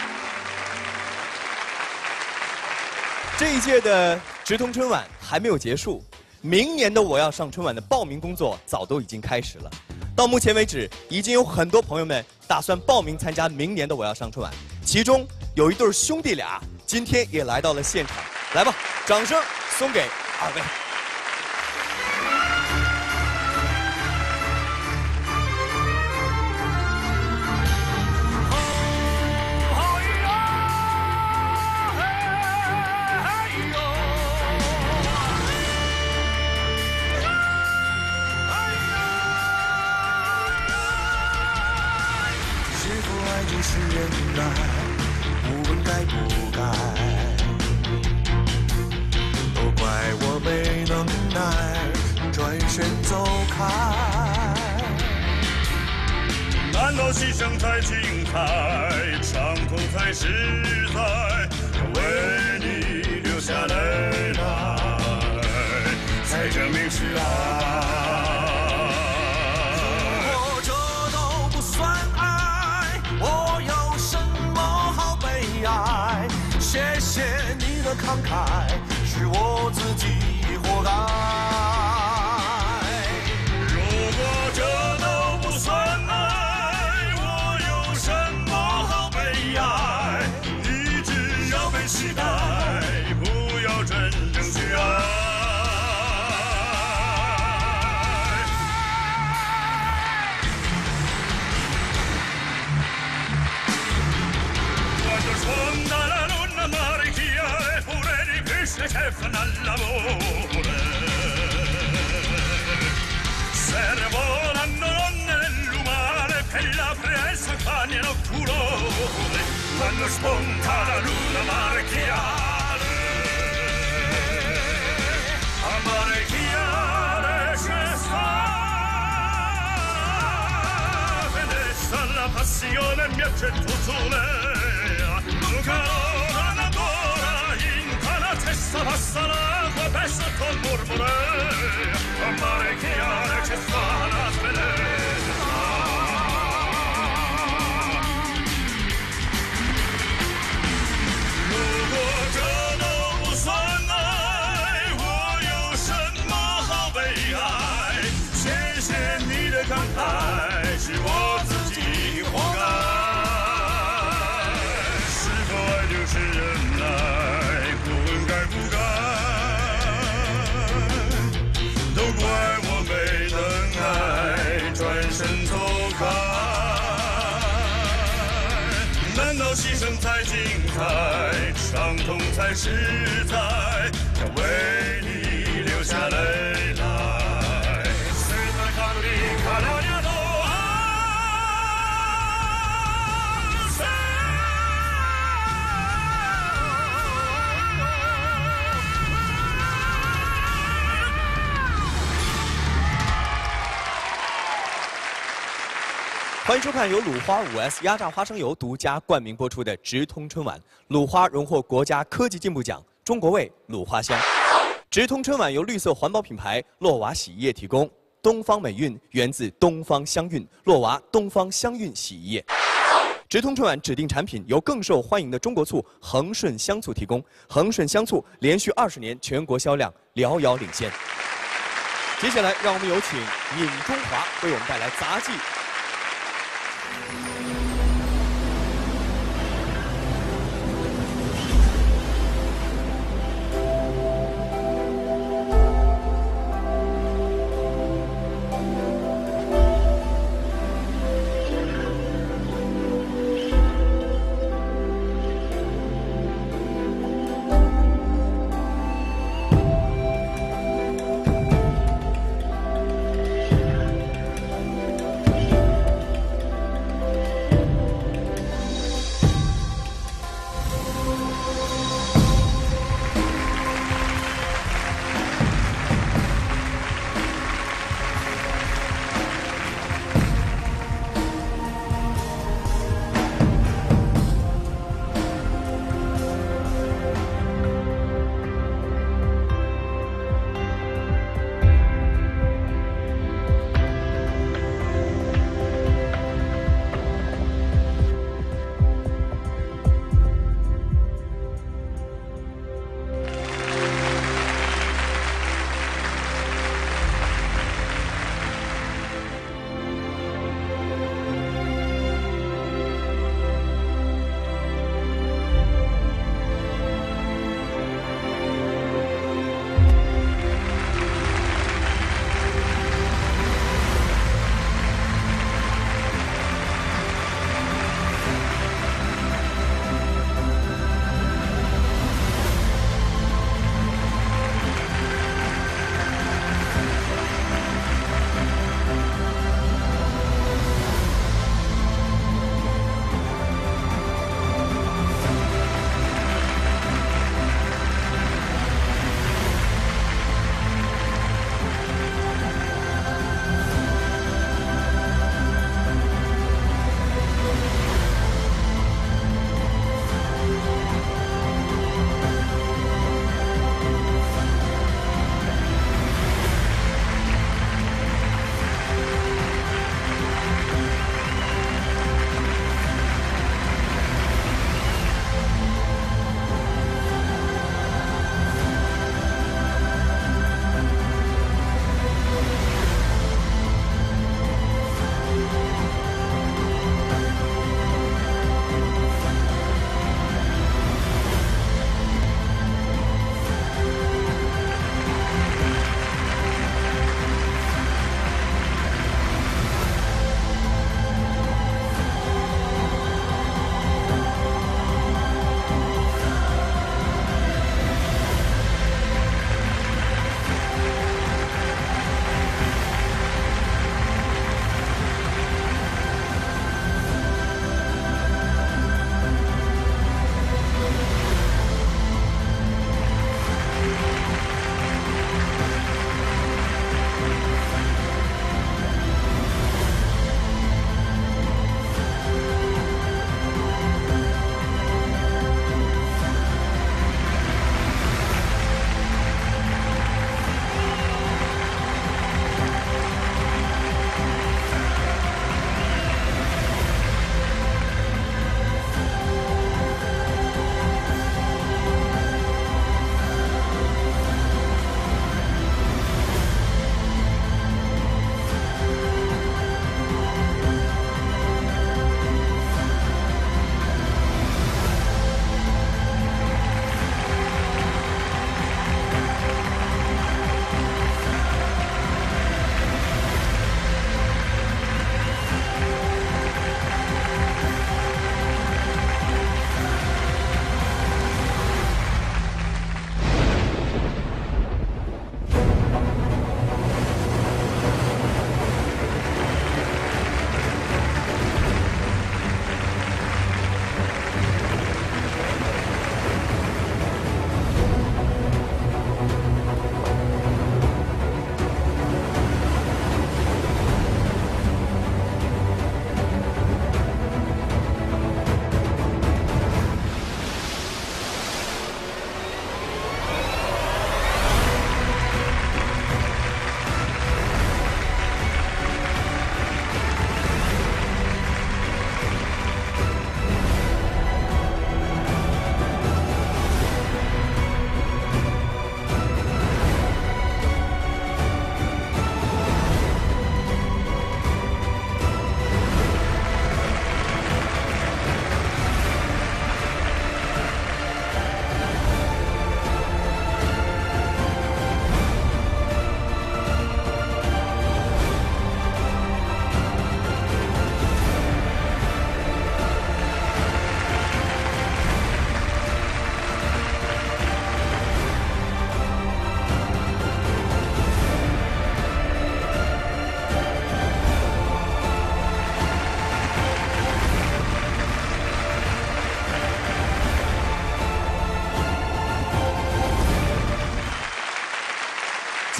这一届的直通春晚还没有结束，明年的我要上春晚的报名工作早都已经开始了。 到目前为止，已经有很多朋友们打算报名参加明年的《我要上春晚》，其中有一对兄弟俩今天也来到了现场。来吧，掌声送给二位。 就是忍耐，不问该不该，都怪我没能耐，转身走开。难道牺牲才精彩，伤痛才实在？为你流下泪来，才证明是爱。 谢谢你的慷慨，是我自己活该。如果这都不算爱，我有什么好悲哀？你只要被期待，不要真正去爱。Quando sfonda la luna mare chiare, pure di pesce che fanno al lavoro. Servono donne nell'umare per la presa cagnano curore. Quando spunta la luna mare chiare, a mare chiare c'è sta. Venessa la passione mi accetto sole. Ancora, ancora, in la testa passa l'acqua per sotto il mormore. A mare chiaro c'è sta la bellezza. Lungo giorno usannai, 我有什么好悲哀？谢谢你的慷慨，是我自己活该。 牺牲才精彩，伤痛才实在，要为你流下泪来。Senza caduta la mia dor. 欢迎收看由鲁花五 S 压榨花生油独家冠名播出的《直通春晚》。鲁花荣获国家科技进步奖、中国味鲁花香。直通春晚由绿色环保品牌洛娃洗衣液提供，东方美韵源自东方香韵，洛娃东方香韵洗衣液。直通春晚指定产品由更受欢迎的中国醋恒顺香醋提供，恒顺香醋连续二十年全国销量遥遥领先。接下来，让我们有请尹中华为我们带来杂技。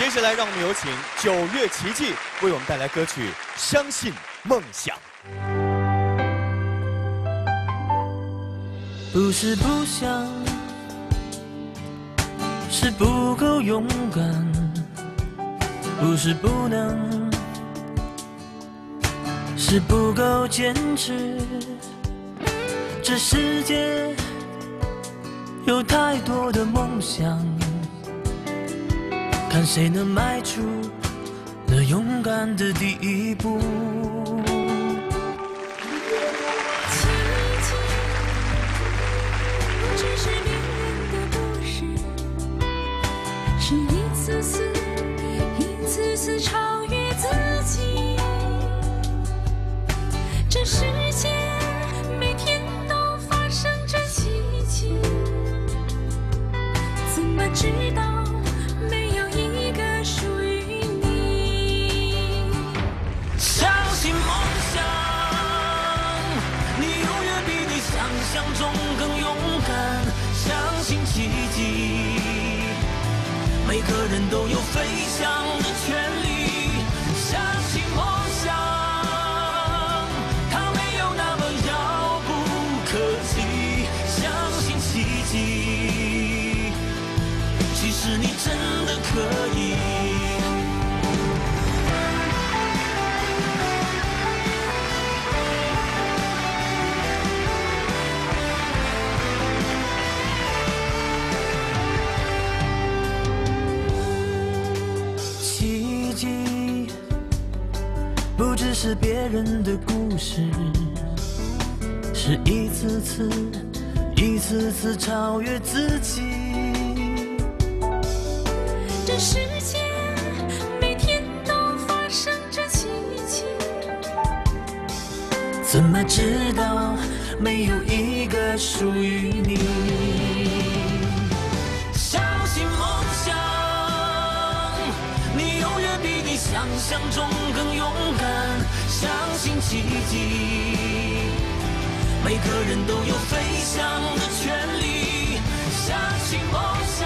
接下来，让我们有请九月奇迹为我们带来歌曲《相信梦想》。 不是不想，是不够勇敢；不是不能，是不够坚持。这世界有太多的梦想，看谁能迈出那勇敢的第一步。 奇迹不只是别人的故事，是一次次、一次次超越自己。这世界每天都发生着奇迹，怎么知道？ 相信梦想，你永远比你想象中更勇敢。相信奇迹，每个人都有飞翔的权利。相信梦想，它没有那么遥不可及。相信奇迹，其实你真的可以。不只是别人的故事，是一次次、一次次超越自己。 这世界每天都发生着奇迹， 怎么知道没有一个属于你？相信梦想，你永远比你想象中更勇敢。相信奇迹，每个人都有飞翔的权利。相信梦想，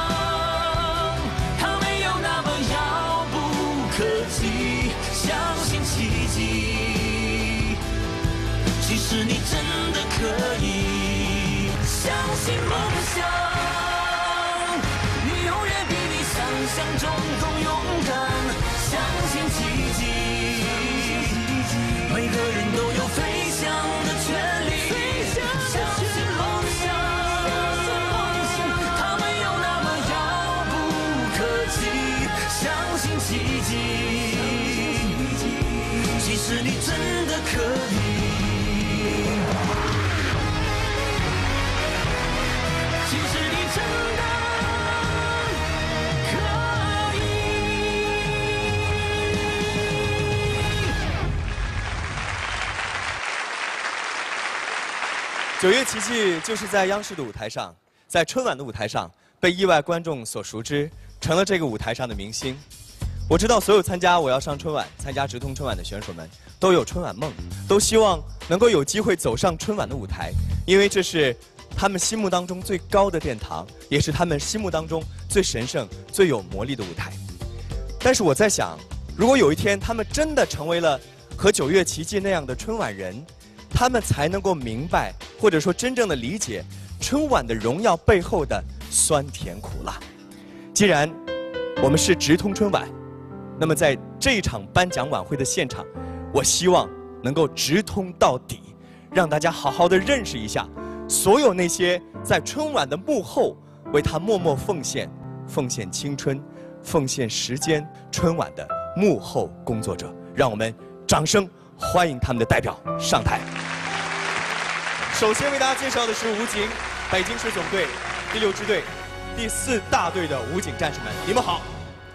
它没有那么遥不可及。相信奇迹，其实你真的可以。相信梦想，你永远比你想象中更勇敢。相信奇迹，每个人都有飞翔的权利。相信梦想，它没有那么遥不可及。相信奇迹，其实你真的可以。其实你真的可以。 九月奇迹就是在央视的舞台上，在春晚的舞台上被亿万观众所熟知，成了这个舞台上的明星。我知道所有参加《我要上春晚》、参加直通春晚的选手们都有春晚梦，都希望能够有机会走上春晚的舞台，因为这是他们心目当中最高的殿堂，也是他们心目当中最神圣、最有魔力的舞台。但是我在想，如果有一天他们真的成为了和九月奇迹那样的春晚人，他们才能够明白，或者说真正的理解春晚的荣耀背后的酸甜苦辣。既然我们是直通春晚，那么在这一场颁奖晚会的现场，我希望能够直通到底，让大家好好的认识一下所有那些在春晚的幕后为他默默奉献、奉献青春、奉献时间春晚的幕后工作者。让我们掌声欢迎他们的代表上台。首先为大家介绍的是武警北京市总队第六支队第四大队的武警战士们，你们好。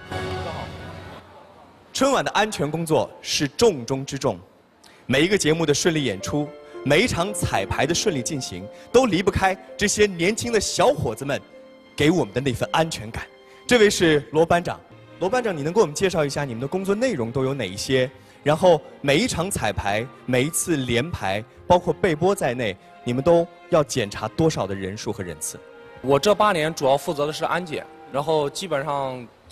春晚的安全工作是重中之重，每一个节目的顺利演出，每一场彩排的顺利进行，都离不开这些年轻的小伙子们给我们的那份安全感。这位是罗班长，罗班长，你能给我们介绍一下你们的工作内容都有哪一些？然后每一场彩排、每一次连排，包括备播在内，你们都要检查多少的人数和人次？ 我这八年主要负责的是安检，然后基本上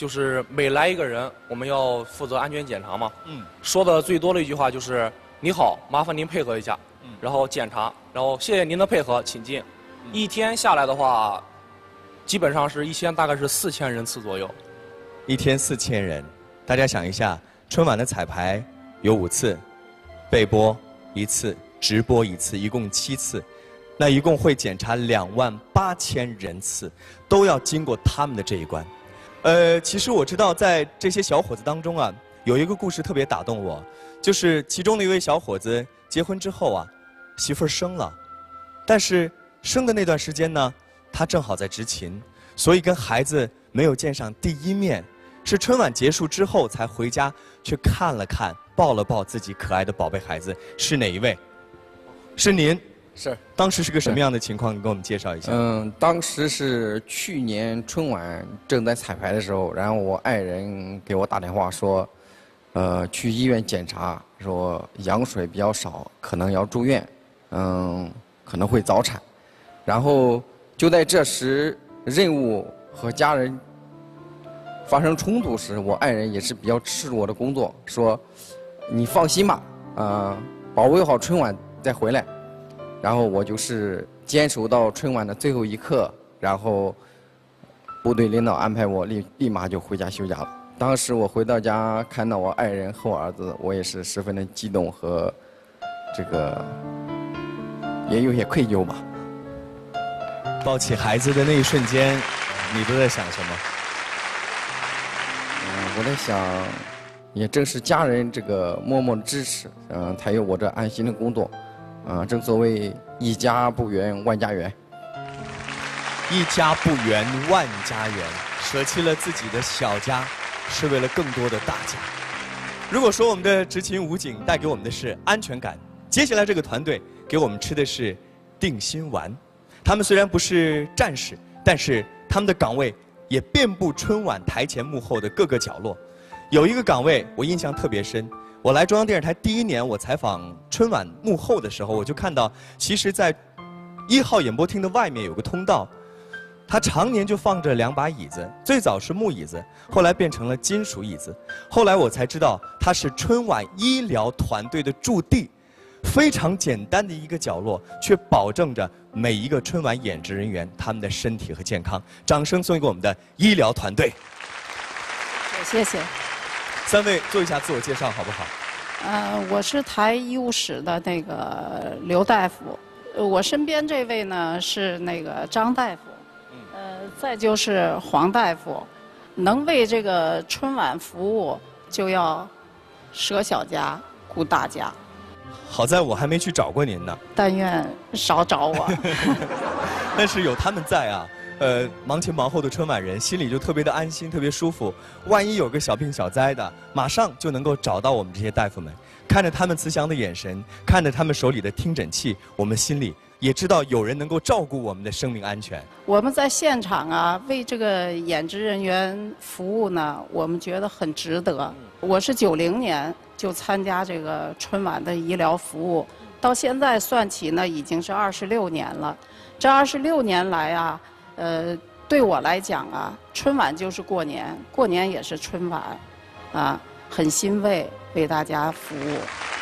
就是每来一个人，我们要负责安全检查嘛。 嗯。 说的最多的一句话就是“你好，麻烦您配合一下”，嗯、然后检查，然后谢谢您的配合，请进。嗯、一天下来的话，基本上是一天大概是四千人次左右。 一天四千人，大家想一下，春晚的彩排有五次，备播一次，直播一次，一共七次。那一共会检查两万八千人次，都要经过他们的这一关。呃，其实我知道，在这些小伙子当中啊，有一个故事特别打动我，就是其中的一位小伙子结婚之后啊，媳妇儿生了，但是生的那段时间呢，他正好在执勤，所以跟孩子没有见上第一面，是春晚结束之后才回家去看了看，抱了抱自己可爱的宝贝孩子。是哪一位？是您。 是， 当时是个什么样的情况？你给我们介绍一下。 嗯，当时是去年春晚正在彩排的时候，然后我爱人给我打电话说，呃，去医院检查，说羊水比较少，可能要住院，嗯，可能会早产。然后就在这时，任务和家人发生冲突时，我爱人也是比较支持我的工作，说你放心吧，呃，保卫好春晚再回来。然后我就是坚守到春晚的最后一刻，然后部队领导安排我立立马就回家休假了。当时我回到家看到我爱人和我儿子，我也是十分的激动和这个也有些愧疚吧。 抱起孩子的那一瞬间，你都在想什么？ 嗯，我在想，也正是家人这个默默的支持，嗯，才有我这安心的工作。啊，正所谓一家不圆万家圆。 一家不圆万家圆，舍弃了自己的小家，是为了更多的大家。如果说我们的执勤武警带给我们的是安全感，接下来这个团队给我们吃的是定心丸。他们虽然不是战士，但是他们的岗位也遍布春晚台前幕后的各个角落。有一个岗位我印象特别深。我来中央电视台第一年，我采访春晚幕后的时候，我就看到，其实，在一号演播厅的外面有个通道，它常年就放着两把椅子，最早是木椅子，后来变成了金属椅子。后来我才知道，它是春晚医疗团队的驻地，非常简单的一个角落，却保证着每一个春晚演职人员他们的身体和健康。掌声送给我们的医疗团队。 谢谢。 三位做一下自我介绍好不好？ 呃，我是台医务室的那个刘大夫，我身边这位呢是那个张大夫，呃，再就是黄大夫。能为这个春晚服务，就要舍小家顾大家。 好在我还没去找过您呢。 但愿少找我。 但是有他们在啊。呃，忙前忙后的春晚人心里就特别的安心，特别舒服。万一有个小病小灾的，马上就能够找到我们这些大夫们。看着他们慈祥的眼神，看着他们手里的听诊器，我们心里也知道有人能够照顾我们的生命安全。 我们在现场啊，为这个演职人员服务呢，我们觉得很值得。我是九零年就参加这个春晚的医疗服务，到现在算起呢，已经是二十六年了。这二十六年来啊。呃，对我来讲啊，春晚就是过年，过年也是春晚，啊，很欣慰为大家服务。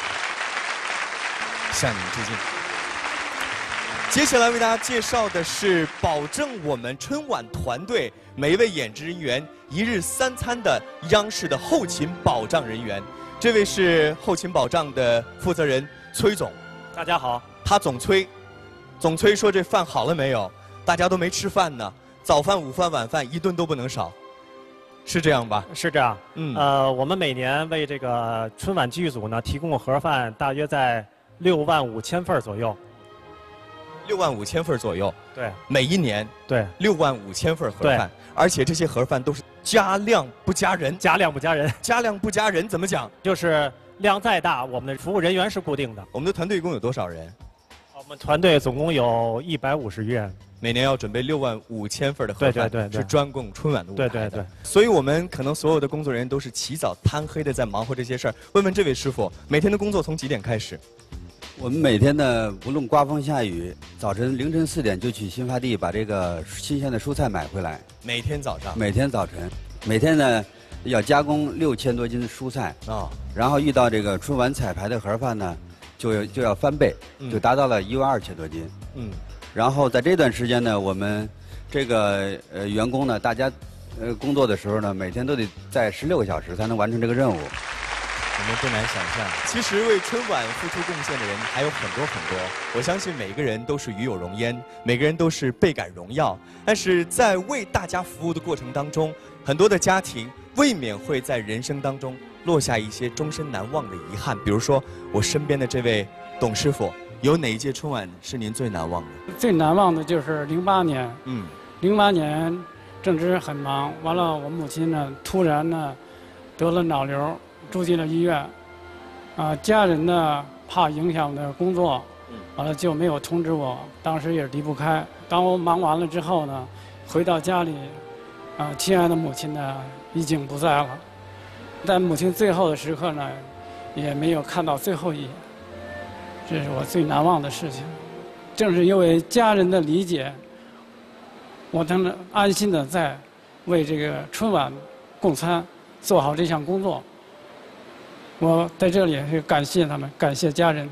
向您致敬。接下来为大家介绍的是保证我们春晚团队每一位演职人员一日三餐的央视的后勤保障人员。这位是后勤保障的负责人崔总。 大家好。 他总催，总催说这饭好了没有？大家都没吃饭呢，早饭、午饭、晚饭一顿都不能少，是这样吧？ 是这样。 嗯。 呃，我们每年为这个春晚剧组呢提供盒饭大约在六万五千份左右。 六万五千份左右。 对。 每一年。 对。 六万五千份盒饭，而且这些盒饭都是加量不加人。 加量不加人。 加量不加人怎么讲？ 就是量再大，我们的服务人员是固定的。 我们的团队一共有多少人？ 我们团队总共有一百五十余人。 每年要准备六万五千份的盒饭， 对对对对， 是专供春晚的舞台的。 对对对。 所以我们可能所有的工作人员都是起早贪黑的在忙活这些事儿。问问这位师傅，每天的工作从几点开始？ 我们每天呢，无论刮风下雨，早晨凌晨四点就去新发地把这个新鲜的蔬菜买回来。 每天早上。 每天早晨。 每天呢要加工六千多斤的蔬菜啊， 然后遇到这个春晚彩排的盒饭呢，就就要翻倍，就达到了一万二千多斤。 嗯， 然后在这段时间呢，我们这个呃员工呢，大家呃工作的时候呢，每天都得在十六个小时才能完成这个任务。 我们不难想象，其实为春晚付出贡献的人还有很多很多。我相信每个人都是与有荣焉，每个人都是倍感荣耀。但是在为大家服务的过程当中，很多的家庭未免会在人生当中落下一些终身难忘的遗憾。比如说，我身边的这位董师傅，有哪一届春晚是您最难忘的？ 最难忘的就是零八年。 嗯， 零八年正值很忙，完了我母亲呢突然呢得了脑瘤。住进了医院，啊，家人呢怕影响我的工作，完了就没有通知我。当时也离不开。当我忙完了之后呢，回到家里，啊，亲爱的母亲呢已经不在了。在母亲最后的时刻呢，也没有看到最后一眼，这是我最难忘的事情。正是因为家人的理解，我才能安心的在为这个春晚供餐做好这项工作。我在这里也是感谢他们，感谢家人。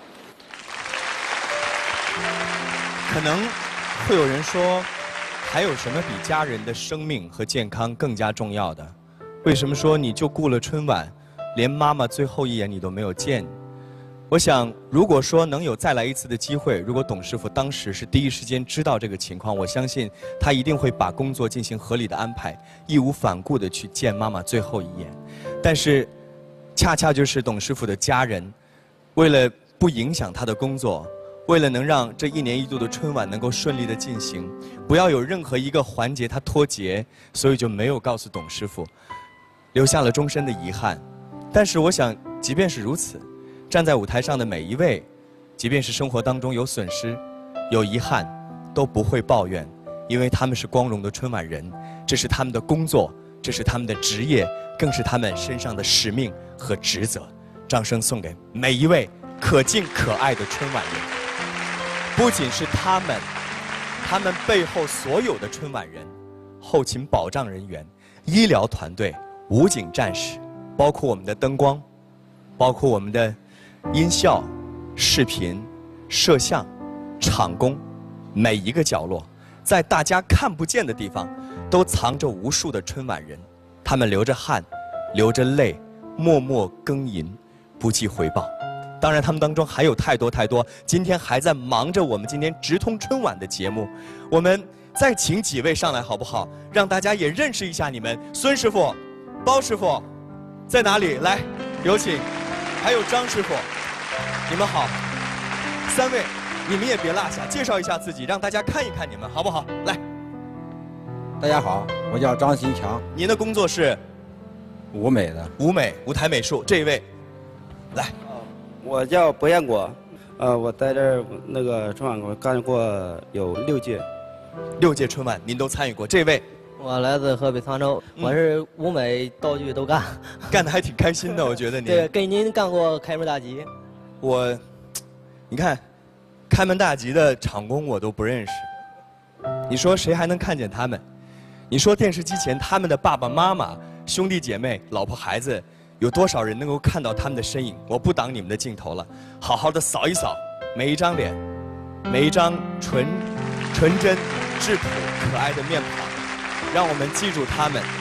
可能会有人说，还有什么比家人的生命和健康更加重要的？为什么说你就顾了春晚，连妈妈最后一眼你都没有见？我想，如果说能有再来一次的机会，如果董师傅当时是第一时间知道这个情况，我相信他一定会把工作进行合理的安排，义无反顾地去见妈妈最后一眼。但是，恰恰就是董师傅的家人，为了不影响他的工作，为了能让这一年一度的春晚能够顺利的进行，不要有任何一个环节他脱节，所以就没有告诉董师傅，留下了终身的遗憾。但是我想，即便是如此，站在舞台上的每一位，即便是生活当中有损失、有遗憾，都不会抱怨，因为他们是光荣的春晚人，这是他们的工作，这是他们的职业，更是他们身上的使命和职责。掌声送给每一位可敬可爱的春晚人。不仅是他们，他们背后所有的春晚人、后勤保障人员、医疗团队、武警战士，包括我们的灯光，包括我们的音效、视频、摄像、场工，每一个角落，在大家看不见的地方，都藏着无数的春晚人。他们流着汗，流着泪，默默耕耘，不计回报。当然，他们当中还有太多太多，今天还在忙着我们今天直通春晚的节目。我们再请几位上来好不好？让大家也认识一下你们。孙师傅、包师傅在哪里？来，有请。还有张师傅，你们好。三位，你们也别落下，介绍一下自己，让大家看一看你们，好不好？来。 大家好，我叫张新强。 您的工作是舞美的。 舞美，舞台美术。这一位，来。 我叫博彦国，呃，我在这儿那个春晚我干过有六届， 六届春晚您都参与过。这位， 我来自河北沧州，嗯、我是舞美道具都干， 干得还挺开心的，我觉得您。 对，跟您干过开门大吉。 我，你看，开门大吉的场工我都不认识，你说谁还能看见他们？你说电视机前他们的爸爸妈妈、兄弟姐妹、老婆孩子。有多少人能够看到他们的身影？我不挡你们的镜头了，好好的扫一扫每一张脸，每一张纯、纯真、质朴、可爱的面庞，让我们记住他们。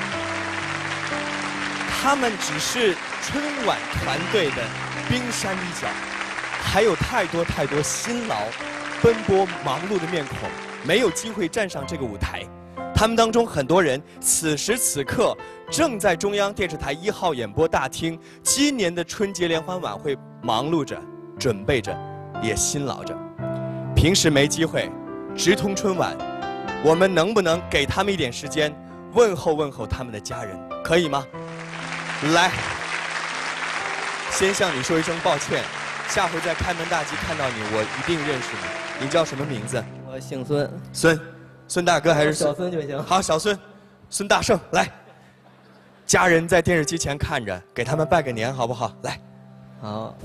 他们只是春晚团队的冰山一角，还有太多太多辛劳、奔波、忙碌的面孔，没有机会站上这个舞台。他们当中很多人此时此刻正在中央电视台一号演播大厅今年的春节联欢晚会忙碌着，准备着，也辛劳着。平时没机会，直通春晚，我们能不能给他们一点时间，问候问候他们的家人，可以吗？来，先向你说一声抱歉，下回再开门大吉看到你，我一定认识你。你叫什么名字？ 我姓孙。 孙。孙大哥还是小孙就行。 好，小孙，孙大圣来。家人在电视机前看着，给他们拜个年好不好？来。 好。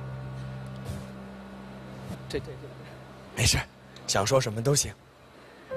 这这这，没事，想说什么都行。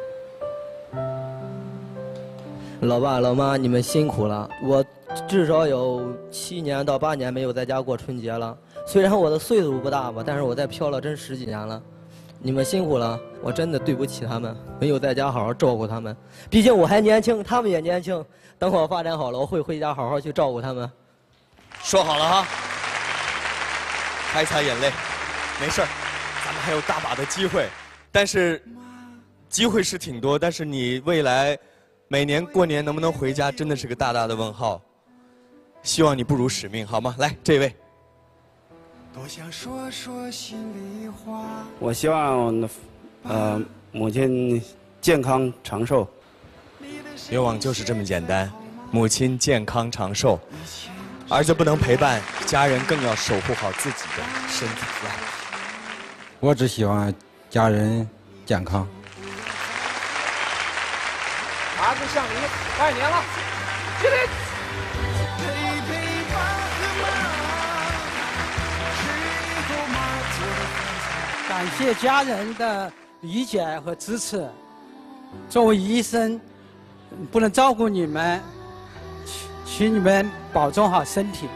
老爸老妈，你们辛苦了，我至少有七年到八年没有在家过春节了。虽然我的岁数不大吧，但是我在漂了真十几年了。你们辛苦了，我真的对不起他们，没有在家好好照顾他们。毕竟我还年轻，他们也年轻。等我发展好了，我会回家好好去照顾他们。 说好了哈，擦一擦眼泪，没事儿，咱们还有大把的机会。但是机会是挺多，但是你未来每年过年能不能回家，真的是个大大的问号。希望你不辱使命，好吗？来，这位。 多想说说心里话。 我希望，呃，母亲健康长寿。 愿望就是这么简单，母亲健康长寿。儿子不能陪伴，家人更要守护好自己的身体。来， 我只希望家人健康。 儿子向您拜年了，起立。 感谢家人的理解和支持。作为医生，不能照顾你们，请你们保重好身体。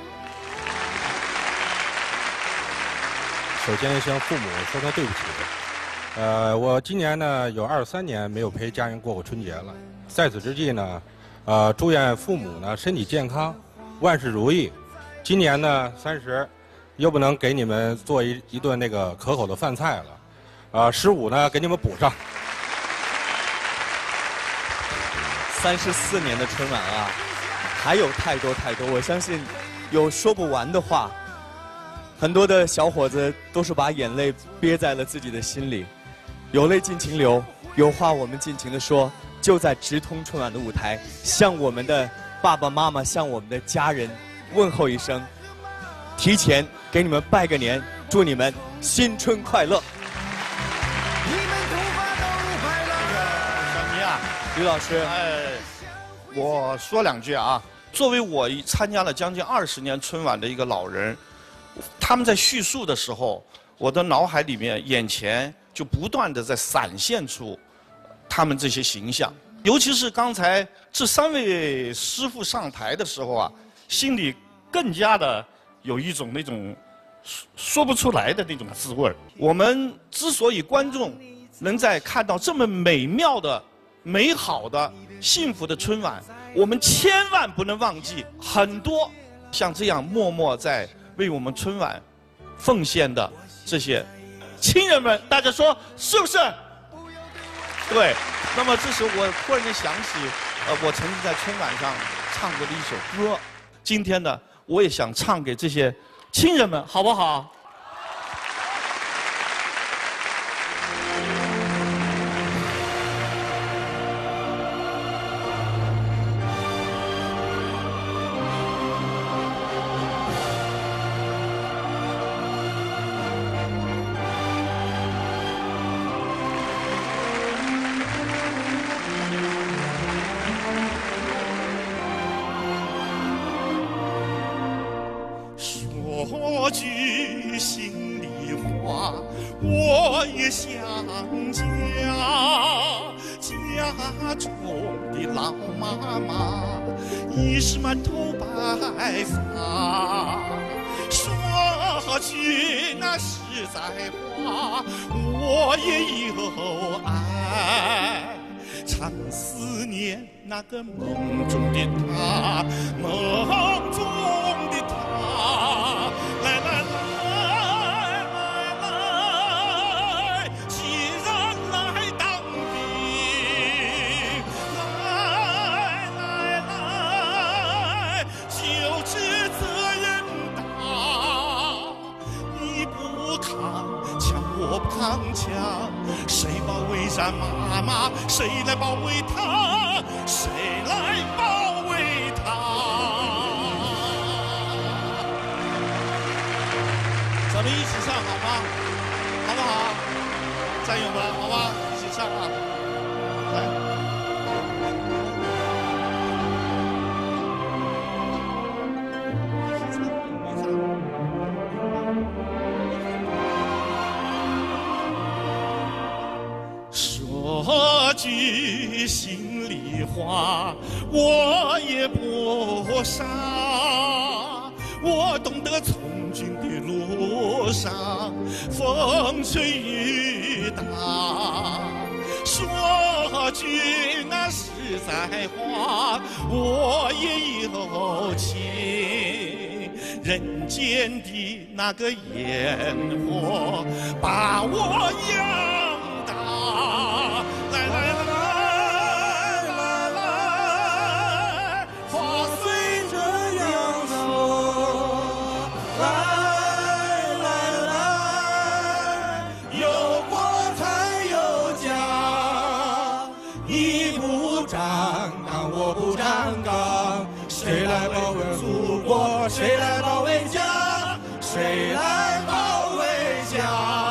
首先向父母说声对不起。呃，我今年呢有二十三年没有陪家人过过春节了。在此之际呢，呃，祝愿父母呢身体健康，万事如意。今年呢三十。又不能给你们做一一顿那个可口的饭菜了，啊，十五呢给你们补上。 三十四年的春晚啊，还有太多太多，我相信有说不完的话。很多的小伙子都是把眼泪憋在了自己的心里，有泪尽情流，有话我们尽情的说，就在直通春晚的舞台，向我们的爸爸妈妈，向我们的家人问候一声。提前给你们拜个年，祝你们新春快乐！ 小倪啊， 吕老师， 哎，我说两句啊。作为我参加了将近二十年春晚的一个老人，他们在叙述的时候，我的脑海里面、眼前就不断的在闪现出他们这些形象。尤其是刚才这三位师傅上台的时候啊，心里更加的。有一种那种说不出来的那种滋味儿。我们之所以观众能在看到这么美妙的、美好的、幸福的春晚，我们千万不能忘记很多像这样默默在为我们春晚奉献的这些亲人们。大家说是不是？对。那么这时我突然间想起，呃，我曾经在春晚上唱过的一首歌。今天呢，我也想唱给这些亲人们，好不好？说句心里话，我也想家，家中的老妈妈已是满头白发。说句那实在话，我也有爱，常思念那个梦中的她，梦中的她。来来来来来，既然来当兵，来来来，就知责任大。你不扛枪，我不扛枪，谁保卫咱妈妈，谁来保卫她，谁来保卫她。咱们一起唱好吗？好不好？战友们，好吧，一起唱啊！来。说句心里话， 我也不傻，我懂得从军的路上风吹雨打。说句那实在话，我也有情。人间的那个烟火把我养大。来来来。 谁来保卫祖国？谁来保卫家？谁来保卫家？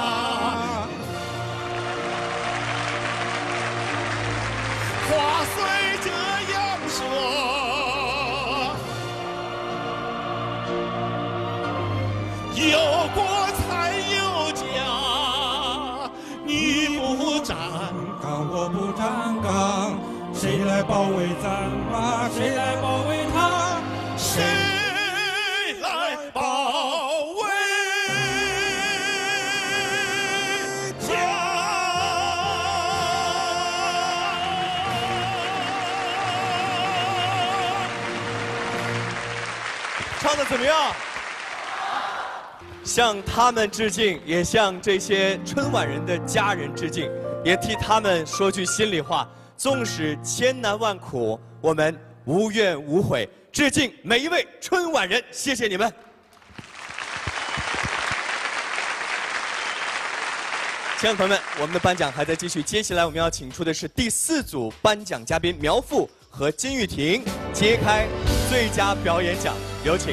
话虽这样说，有国才有家。你不站岗，我不站岗。谁来保卫咱妈？谁来保卫他？谁来保卫家？ 唱得怎么样？向他们致敬，也向这些春晚人的家人致敬，也替他们说句心里话。纵使千难万苦，我们无怨无悔。致敬每一位春晚人，谢谢你们。亲爱的朋友们，我们的颁奖还在继续，接下来我们要请出的是第四组颁奖嘉宾苗阜和金玉婷，揭开最佳表演奖，有请。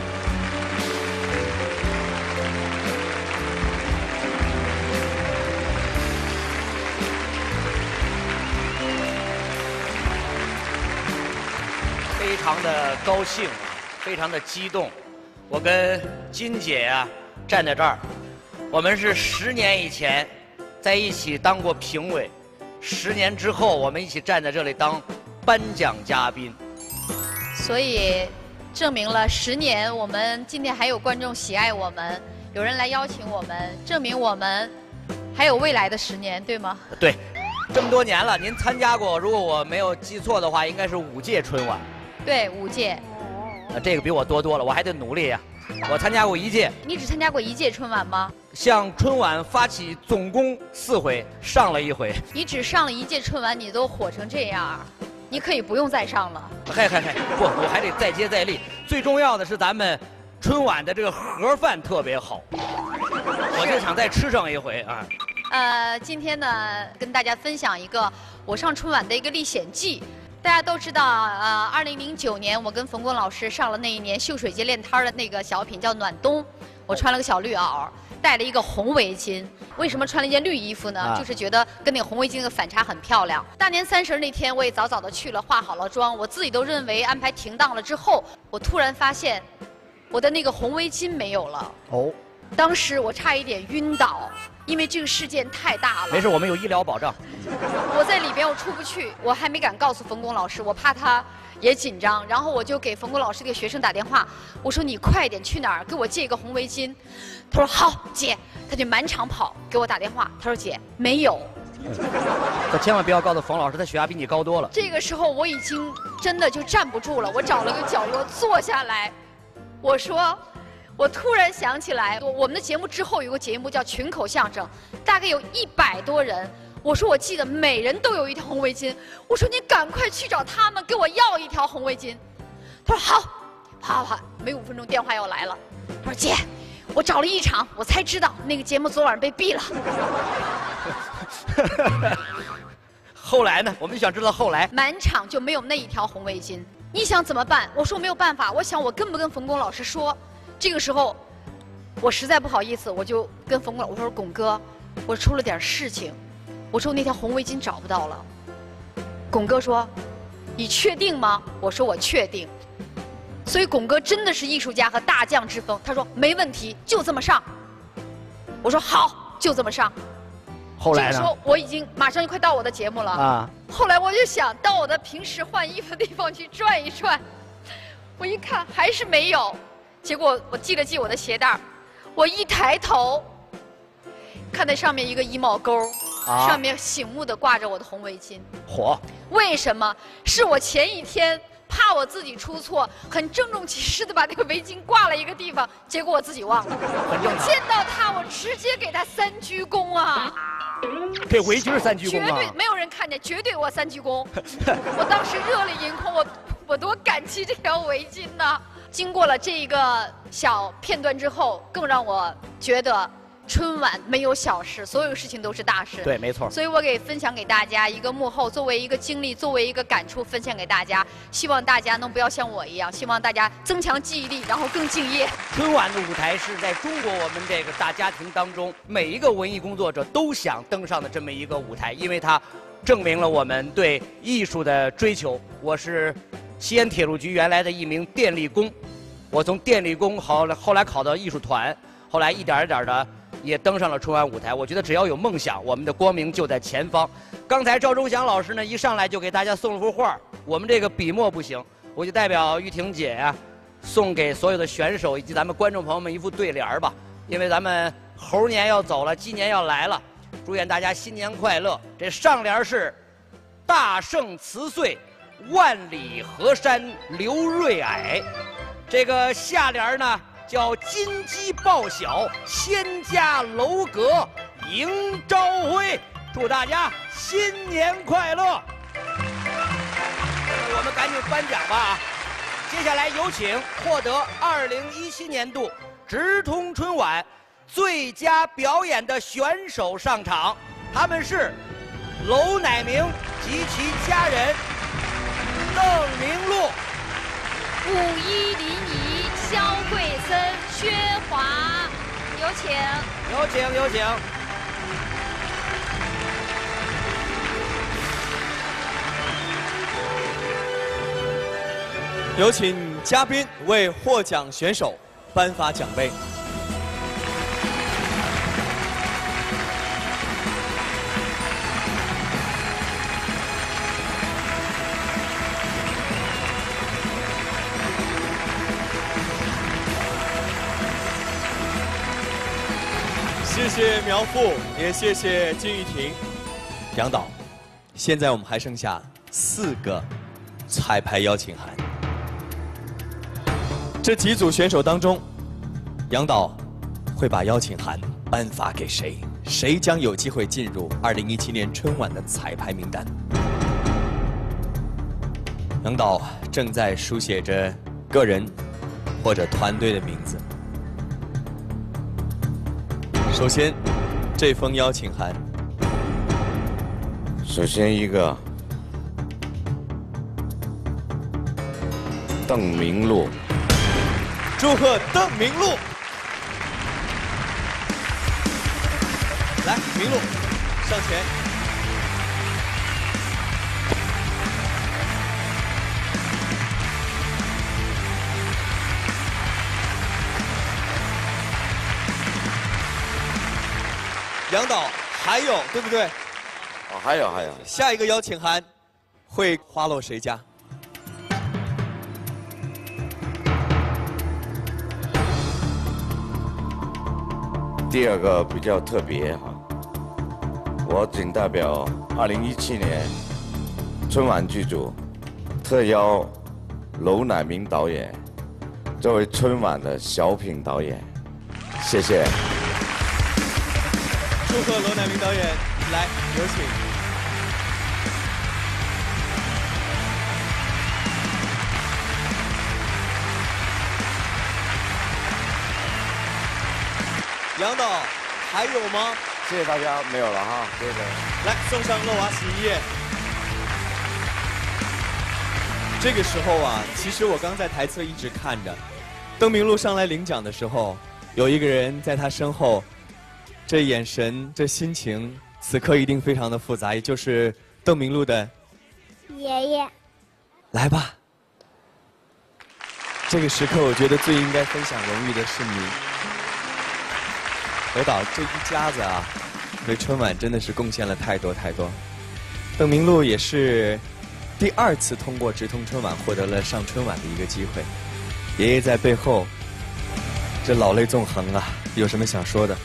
非常的高兴，非常的激动。我跟金姐呀、啊、站在这儿，我们是十年以前在一起当过评委，十年之后我们一起站在这里当颁奖嘉宾。 所以证明了十年，我们今天还有观众喜爱我们，有人来邀请我们，证明我们还有未来的十年，对吗？ 对，这么多年了，您参加过，如果我没有记错的话，应该是五届春晚。 对，五届。 啊，这个比我多多了，我还得努力呀、啊。我参加过一届。 你只参加过一届春晚吗？ 向春晚发起总攻四回，上了一回。 你只上了一届春晚，你都火成这样，你可以不用再上了。 嗨嗨嗨，不，我还得再接再厉。最重要的是咱们春晚的这个盒饭特别好，我就想再吃上一回啊。 呃，今天呢，跟大家分享一个我上春晚的一个历险记。大家都知道，呃，二零零九年我跟冯巩老师上了那一年秀水街练摊的那个小品叫《暖冬》，我穿了个小绿袄，戴了一个红围巾。为什么穿了一件绿衣服呢？啊、就是觉得跟那个红围巾的反差很漂亮。大年三十那天，我也早早的去了，化好了妆，我自己都认为安排停当了之后，我突然发现，我的那个红围巾没有了。哦。当时我差一点晕倒。因为这个事件太大了。 没事，我们有医疗保障。 我在里边，我出不去，我还没敢告诉冯巩老师，我怕他也紧张。然后我就给冯巩老师这个学生打电话，我说你快点去哪儿，给我借一个红围巾。他说好，姐。他就满场跑给我打电话，他说姐没有。 可千万不要告诉冯老师，他血压比你高多了。 这个时候我已经真的就站不住了，我找了个角落坐下来，我说。我突然想起来，我们的节目之后有个节目叫群口相声，大概有一百多人。我说我记得每人都有一条红围巾，我说你赶快去找他们给我要一条红围巾。他说好，啪啪，没五分钟电话又来了。他说姐，我找了一场，我才知道那个节目昨晚上被毙了。 后来呢？我们想知道后来。 满场就没有那一条红围巾，你想怎么办？我说没有办法，我想我跟不跟冯巩老师说。这个时候，我实在不好意思，我就跟冯巩我说：“巩哥，我出了点事情，我说那条红围巾找不到了。”巩哥说：“你确定吗？”我说：“我确定。”所以巩哥真的是艺术家和大将之风。他说：“没问题，就这么上。”我说：“好，就这么上。” 后来呢？ 这个时候我已经马上就快到我的节目了啊。 后来我就想到我的平时换衣服的地方去转一转，我一看还是没有，结果我系了系我的鞋带，我一抬头，看在上面一个衣帽钩， 啊、 上面醒目的挂着我的红围巾。 火。 为什么？是我前一天怕我自己出错，很郑重其事的把那个围巾挂了一个地方，结果我自己忘了。我见到他，我直接给他三鞠躬啊！ 给围巾三鞠躬啊！ 绝对没有人看见，绝对我三鞠躬。我当时热泪盈眶，我我多感激这条围巾呢！经过了这一个小片段之后，更让我觉得春晚没有小事，所有事情都是大事。 对，没错。 所以我给分享给大家一个幕后，作为一个经历，作为一个感触，分享给大家。希望大家能不要像我一样，希望大家增强记忆力，然后更敬业。 春晚的舞台是在中国我们这个大家庭当中，每一个文艺工作者都想登上的这么一个舞台，因为它证明了我们对艺术的追求。我是西安铁路局原来的一名电力工，我从电力工后来后来考到艺术团，后来一点一点的也登上了春晚舞台。我觉得只要有梦想，我们的光明就在前方。刚才赵忠祥老师呢一上来就给大家送了幅画，我们这个笔墨不行，我就代表玉婷姐呀、啊，送给所有的选手以及咱们观众朋友们一副对联吧。因为咱们猴年要走了，鸡年要来了，祝愿大家新年快乐。这上联是“大圣辞岁，万里河山留瑞霭”，这个下联呢叫金鸡报晓，仙家楼阁迎朝晖。祝大家新年快乐！我们赶紧颁奖吧。接下来有请获得二零一七年度直通春晚最佳表演的选手上场，他们是娄乃明及其家人邓明路、 武一林怡、肖桂森、薛华，有请， 有请，有请。 有请嘉宾为获奖选手颁发奖杯。谢谢苗阜，也谢谢金玉婷、杨导。现在我们还剩下四个彩排邀请函。这几组选手当中，杨导会把邀请函颁发给谁？谁将有机会进入二零一七年春晚的彩排名单？杨导正在书写着个人或者团队的名字。首先，这封邀请函， 首先一个邓明路。 祝贺邓明路！来，明路，上前。杨导，还有对不对？ 哦，还有还有。 下一个邀请函会花落谁家？ 第二个比较特别哈，我仅代表二零一七年春晚剧组特邀娄乃明导演作为春晚的小品导演，谢谢。 祝贺娄乃明导演，来有请。杨导，还有吗？ 谢谢大家，没有了哈，谢谢。 来，送上乐娃洗衣液。这个时候啊，其实我刚在台侧一直看着，邓明路上来领奖的时候，有一个人在他身后，这眼神、这心情，此刻一定非常的复杂，也就是邓明路的爷爷。 来吧。这个时刻，我觉得最应该分享荣誉的是你。侯导，这一家子啊， 为春晚真的是贡献了太多太多。邓明路也是第二次通过直通春晚获得了上春晚的一个机会。爷爷在背后，这老泪纵横啊，有什么想说的？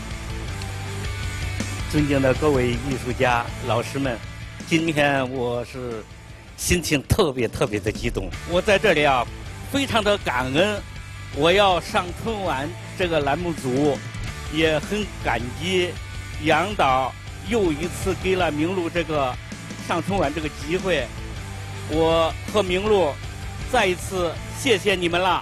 尊敬的各位艺术家、老师们，今天我是心情特别特别的激动。我在这里啊，非常的感恩，我要上春晚这个栏目组，也很感激杨导又一次给了明路这个上春晚这个机会。我和明路再一次谢谢你们了。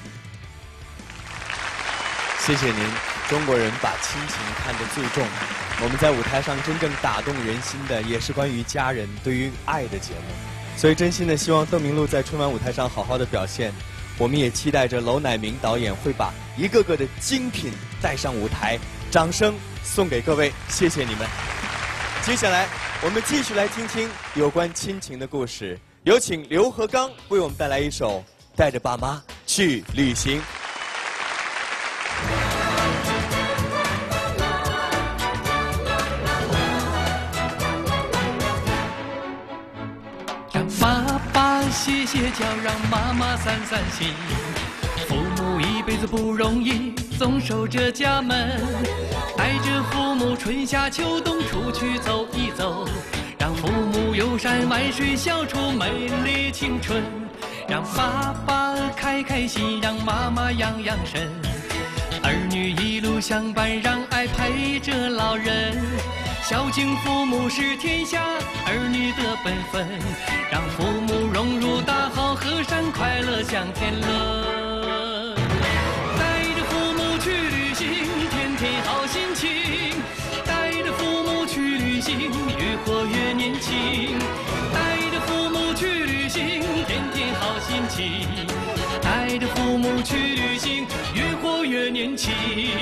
谢谢您，中国人把亲情看得最重。我们在舞台上真正打动人心的，也是关于家人、对于爱的节目。所以真心的希望邓明路在春晚舞台上好好的表现。我们也期待着娄乃明导演会把一个个的精品带上舞台。掌声送给各位，谢谢你们。接下来我们继续来听听有关亲情的故事。有请刘和刚为我们带来一首《带着爸妈去旅行》。 爸爸歇歇脚，让妈妈散散心。父母一辈子不容易，总守着家门，带着父母春夏秋冬出去走一走，让父母游山玩水，笑出美丽青春。让爸爸开开心，让妈妈养养神，儿女一路相伴，让爱陪着老人。孝敬父母是天下儿女的本分，让父母融入大好河山，快乐享天乐。带着父母去旅行，天天好心情。带着父母去旅行，越活越年轻。带着父母去旅行，天天好心情。带着父母去旅行，越活越年轻。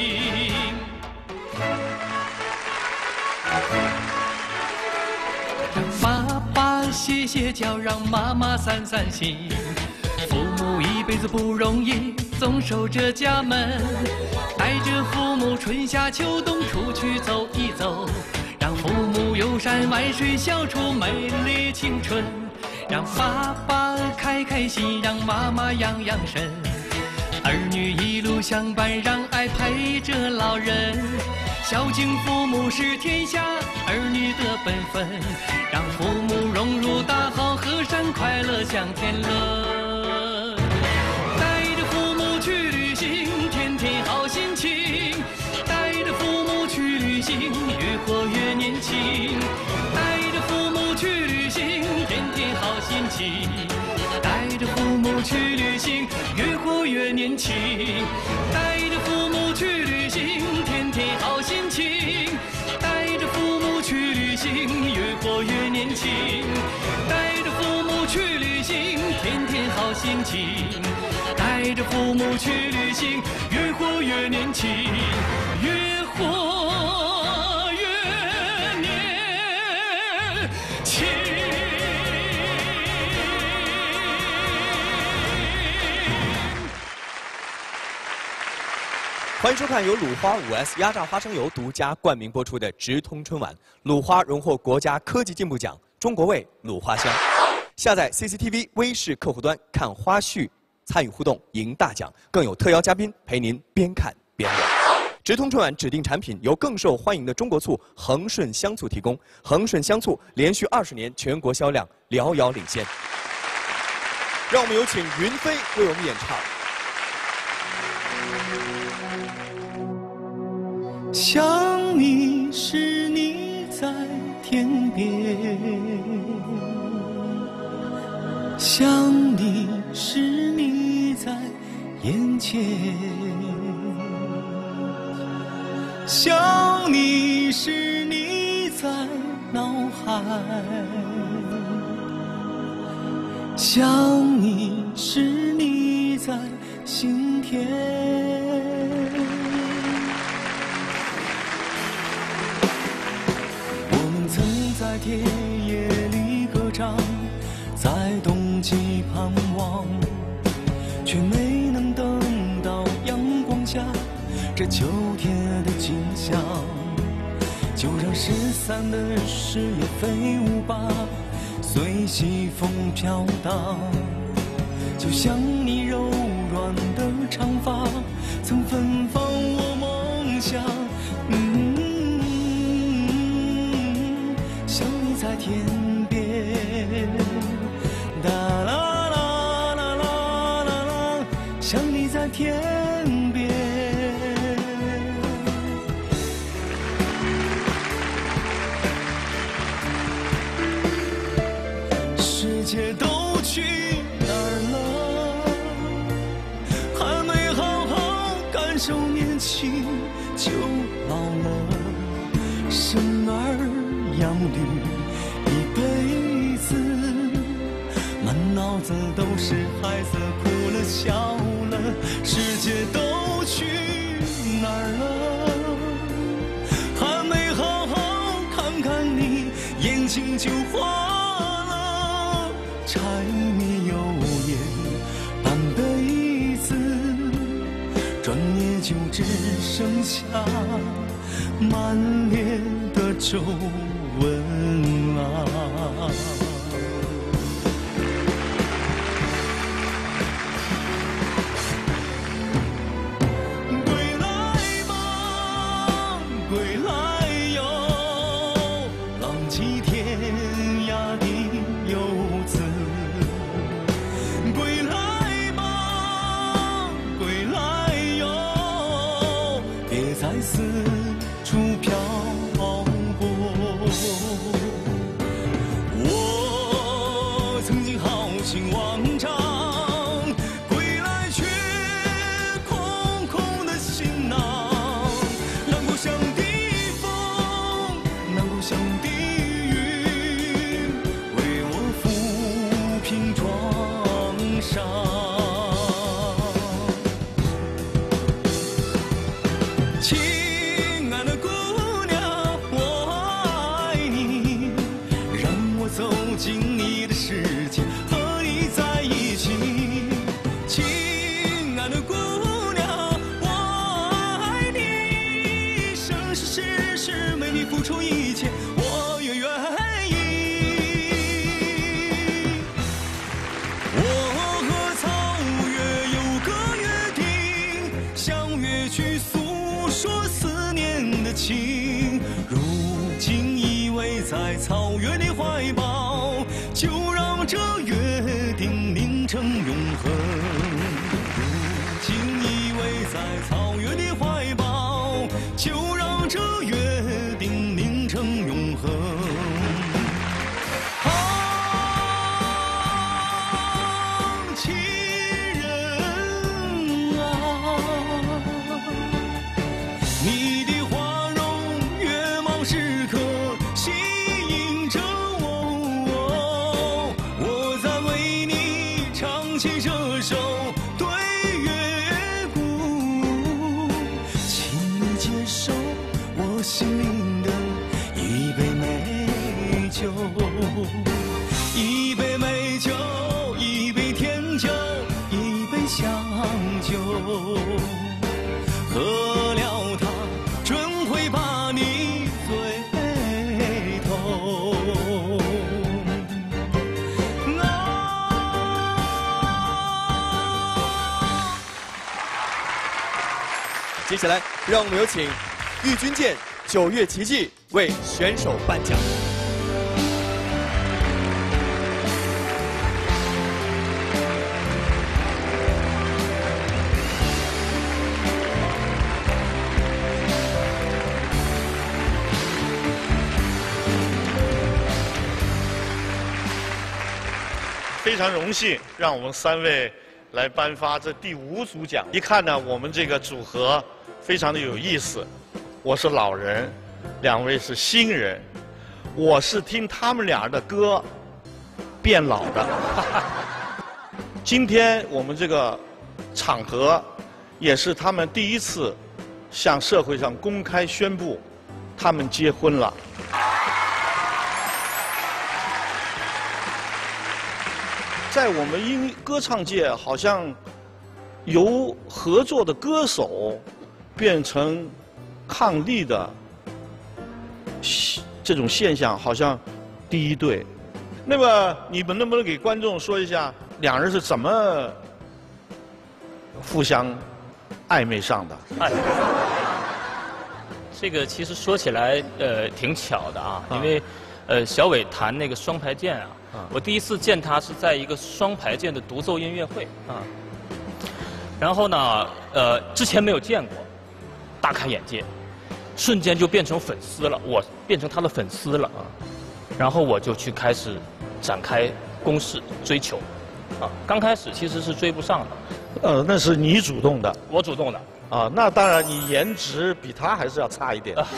让爸爸歇歇脚，让妈妈散散心。父母一辈子不容易，总守着家门，带着父母春夏秋冬出去走一走，让父母游山玩水，笑出美丽青春。让爸爸开开心，让妈妈养养神，儿女一路相伴，让爱陪着老人。孝敬父母是天下儿女的本分，让父母融入大好河山，快乐享天乐。带着父母去旅行，天天好心情。带着父母去旅行，越活越年轻。带着父母去旅行，天天好心情。带着父母去旅行，越活越年轻。带着父母去旅行，天天好心情。带着父母去旅行，越活越年轻。带着父母去旅行，天天好心情。带着父母去旅行，越活越年轻，越活越年轻。 欢迎收看由鲁花五 S 压榨花生油独家冠名播出的直通春晚。鲁花荣获国家科技进步奖、中国味鲁花香。下载 C C T V 微视客户端看花絮，参与互动赢大奖，更有特邀嘉宾陪您边看边聊。直通春晚指定产品由更受欢迎的中国醋恒顺香醋提供，恒顺香醋连续二十年全国销量遥遥领先。让我们有请云飞为我们演唱。 想你时你在天边，想你时你在眼前，想你时你在脑海，想你时你在心田。在田野里歌唱，在冬季盼望，却没能等到阳光下这秋天的景象。 就让失散的誓言飞舞吧，随西风飘荡。就像你柔软的长发，曾芬芳我梦想。嗯，想你在天边，哒啦啦啦啦啦啦，想你在天边。世界都去哪儿了？还没好好感受年轻就老了。生儿养女一辈子，满脑子都是孩子哭了笑了。世界都去哪儿了？还没好好看看你，眼睛就花。柴米油盐半辈子，转眼就只剩下满脸的皱纹啊。归来吧，归来哟，浪迹天涯的游子。归来吧，归来哟，别再四处漂泊。我曾经豪情万丈，归来却空空的行囊。南国像地风，南国像地云，为我抚平创伤。亲爱的姑娘，我爱你，让我走进你的世界，和你在一起。亲爱的姑娘，我爱你，生生世世为你付出一切，我也愿意。我和草原有个约定，相约去诉说思念的情。如今依偎在草原的怀抱，就让这约定凝成永恒。如今依偎在草原的怀抱，就让这约定凝成永恒。啊，亲人啊，你的花容月貌时刻吸引着我，我在为你唱起这首对月鼓，请你接受我心灵的一杯美酒，一杯美酒，一杯甜酒，一杯香酒，喝了它准会把你醉透。 接下来，让我们有请郁钧剑九月奇迹为选手颁奖。 非常荣幸让我们三位来颁发这第五组奖。一看呢，我们这个组合非常的有意思。我是老人，两位是新人，我是听他们俩的歌变老的。今天我们这个场合也是他们第一次向社会上公开宣布他们结婚了。在我们音歌唱界，好像由合作的歌手变成伉俪的这种现象好像第一对。那么你们能不能给观众说一下，两人是怎么互相暧昧上的？ 哎，这个其实说起来呃挺巧的啊，因为呃小伟弹那个双排键啊，我第一次见他是在一个双排键的独奏音乐会啊。然后呢，呃，之前没有见过，大开眼界，瞬间就变成粉丝了，我变成他的粉丝了啊。然后我就去开始展开攻势追求，啊，刚开始其实是追不上的。 呃，那是你主动的， 我主动的。 啊，那当然你颜值比他还是要差一点。啊、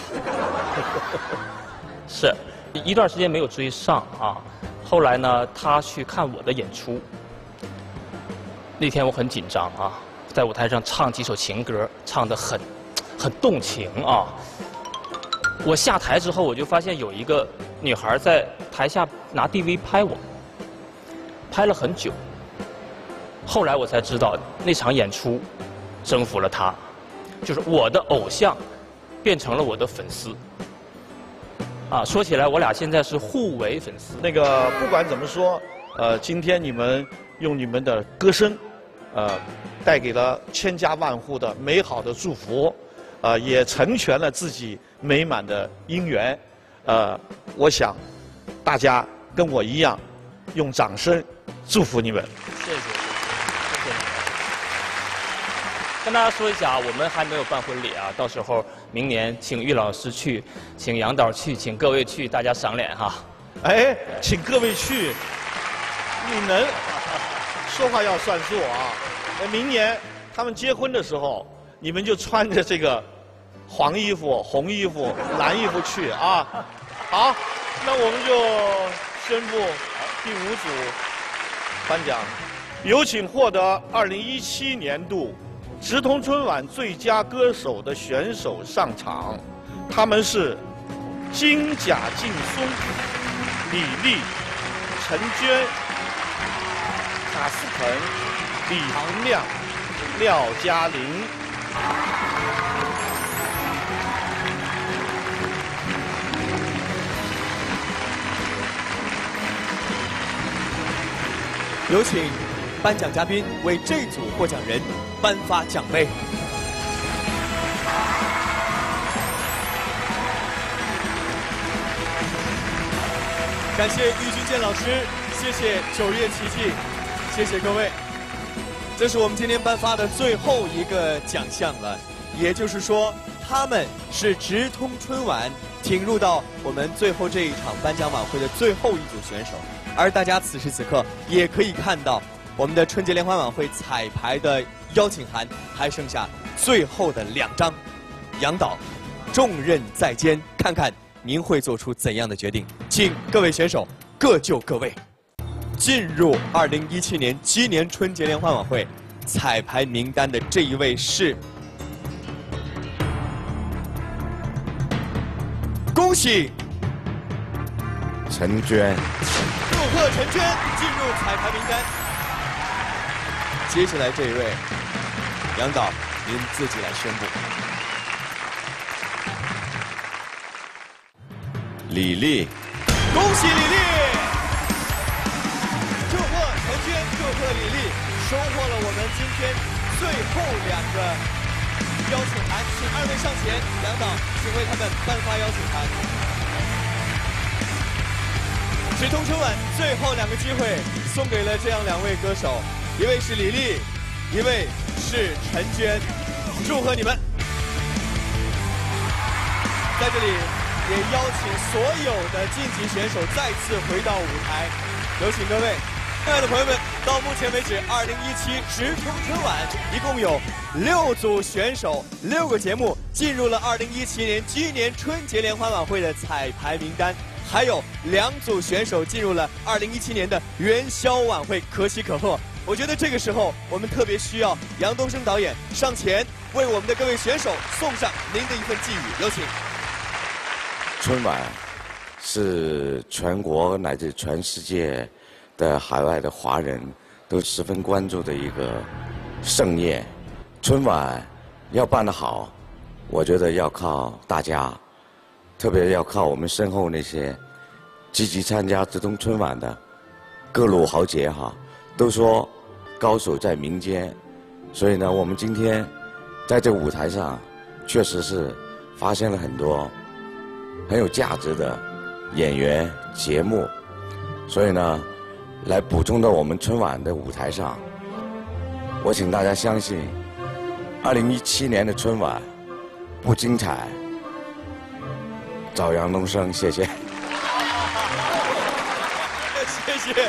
是，一段时间没有追上啊。后来呢，他去看我的演出，那天我很紧张啊。在舞台上唱几首情歌，唱得很，很动情啊。我下台之后，我就发现有一个女孩在台下拿 D V 拍我，拍了很久。后来我才知道，那场演出征服了她，就是我的偶像变成了我的粉丝。啊，说起来，我俩现在是互为粉丝。 那个不管怎么说，呃，今天你们用你们的歌声，呃。带给了千家万户的美好的祝福，呃，也成全了自己美满的姻缘，呃，我想大家跟我一样，用掌声祝福你们。 谢谢，谢谢。跟大家说一下啊，我们还没有办婚礼啊，到时候明年请于老师去，请杨导去，请各位去，大家赏脸哈。 哎，请各位去，你能说话要算数啊。那明年他们结婚的时候，你们就穿着这个黄衣服、红衣服、蓝衣服去啊！好，那我们就宣布第五组颁奖，有请获得二零一七年度直通春晚最佳歌手的选手上场，他们是金甲劲松、李丽、陈娟、卡斯肯、李洪亮、廖嘉玲。 有请颁奖嘉宾为这组获奖人颁发奖杯。感谢郁钧剑老师，谢谢九月奇迹，谢谢各位。这是我们今天颁发的最后一个奖项了，也就是说，他们是直通春晚挺入到我们最后这一场颁奖晚会的最后一组选手。而大家此时此刻也可以看到，我们的春节联欢晚会彩排的邀请函还剩下最后的两张。杨导，重任在肩，看看您会做出怎样的决定？请各位选手各就各位。进入二零一七年鸡年春节联欢晚会彩排名单的这一位是，恭喜陈娟， 祝贺陈娟进入彩排名单。接下来这一位，杨导，您自己来宣布。 李丽， 恭喜李丽！祝贺陈娟，祝贺李丽，收获了我们今天最后两个邀请函，请二位上前，杨导，请为他们颁发邀请函。直通春晚最后两个机会送给了这样两位歌手，一位是李丽，一位是陈娟，祝贺你们！在这里也邀请所有的晋级选手再次回到舞台，有请各位。亲爱的朋友们，到目前为止，二零一七直通春晚一共有六组选手、六个节目进入了二零一七年鸡年春节联欢晚会的彩排名单，还有两组选手进入了二零一七年的元宵晚会，可喜可贺。我觉得这个时候，我们特别需要杨东升导演上前为我们的各位选手送上您的一份寄语，有请。 春晚是全国乃至全世界的海外的华人都十分关注的一个盛宴。春晚要办得好，我觉得要靠大家特别要靠我们身后那些积极参加直通春晚的各路豪杰哈。都说高手在民间，所以呢，我们今天在这个舞台上，确实是发现了很多很有价值的演员节目，所以呢，来补充到我们春晚的舞台上。我请大家相信，二零一七年的春晚不精彩，找杨东升，谢谢。 谢谢。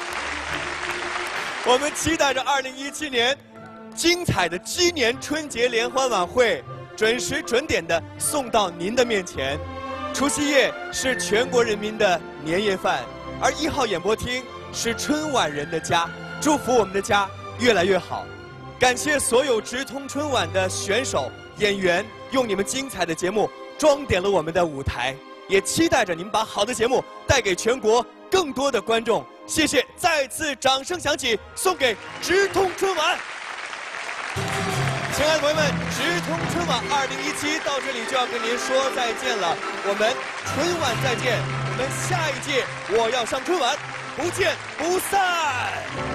我们期待着二零一七年精彩的鸡年春节联欢晚会，准时准点的送到您的面前。除夕夜是全国人民的年夜饭，而一号演播厅是春晚人的家。祝福我们的家越来越好。感谢所有直通春晚的选手、演员，用你们精彩的节目装点了我们的舞台，也期待着你们把好的节目带给全国更多的观众。谢谢，再次掌声响起，送给直通春晚。亲爱的朋友们，直通春晚二零一七到这里就要跟您说再见了，我们春晚再见，我们下一届我要上春晚，不见不散。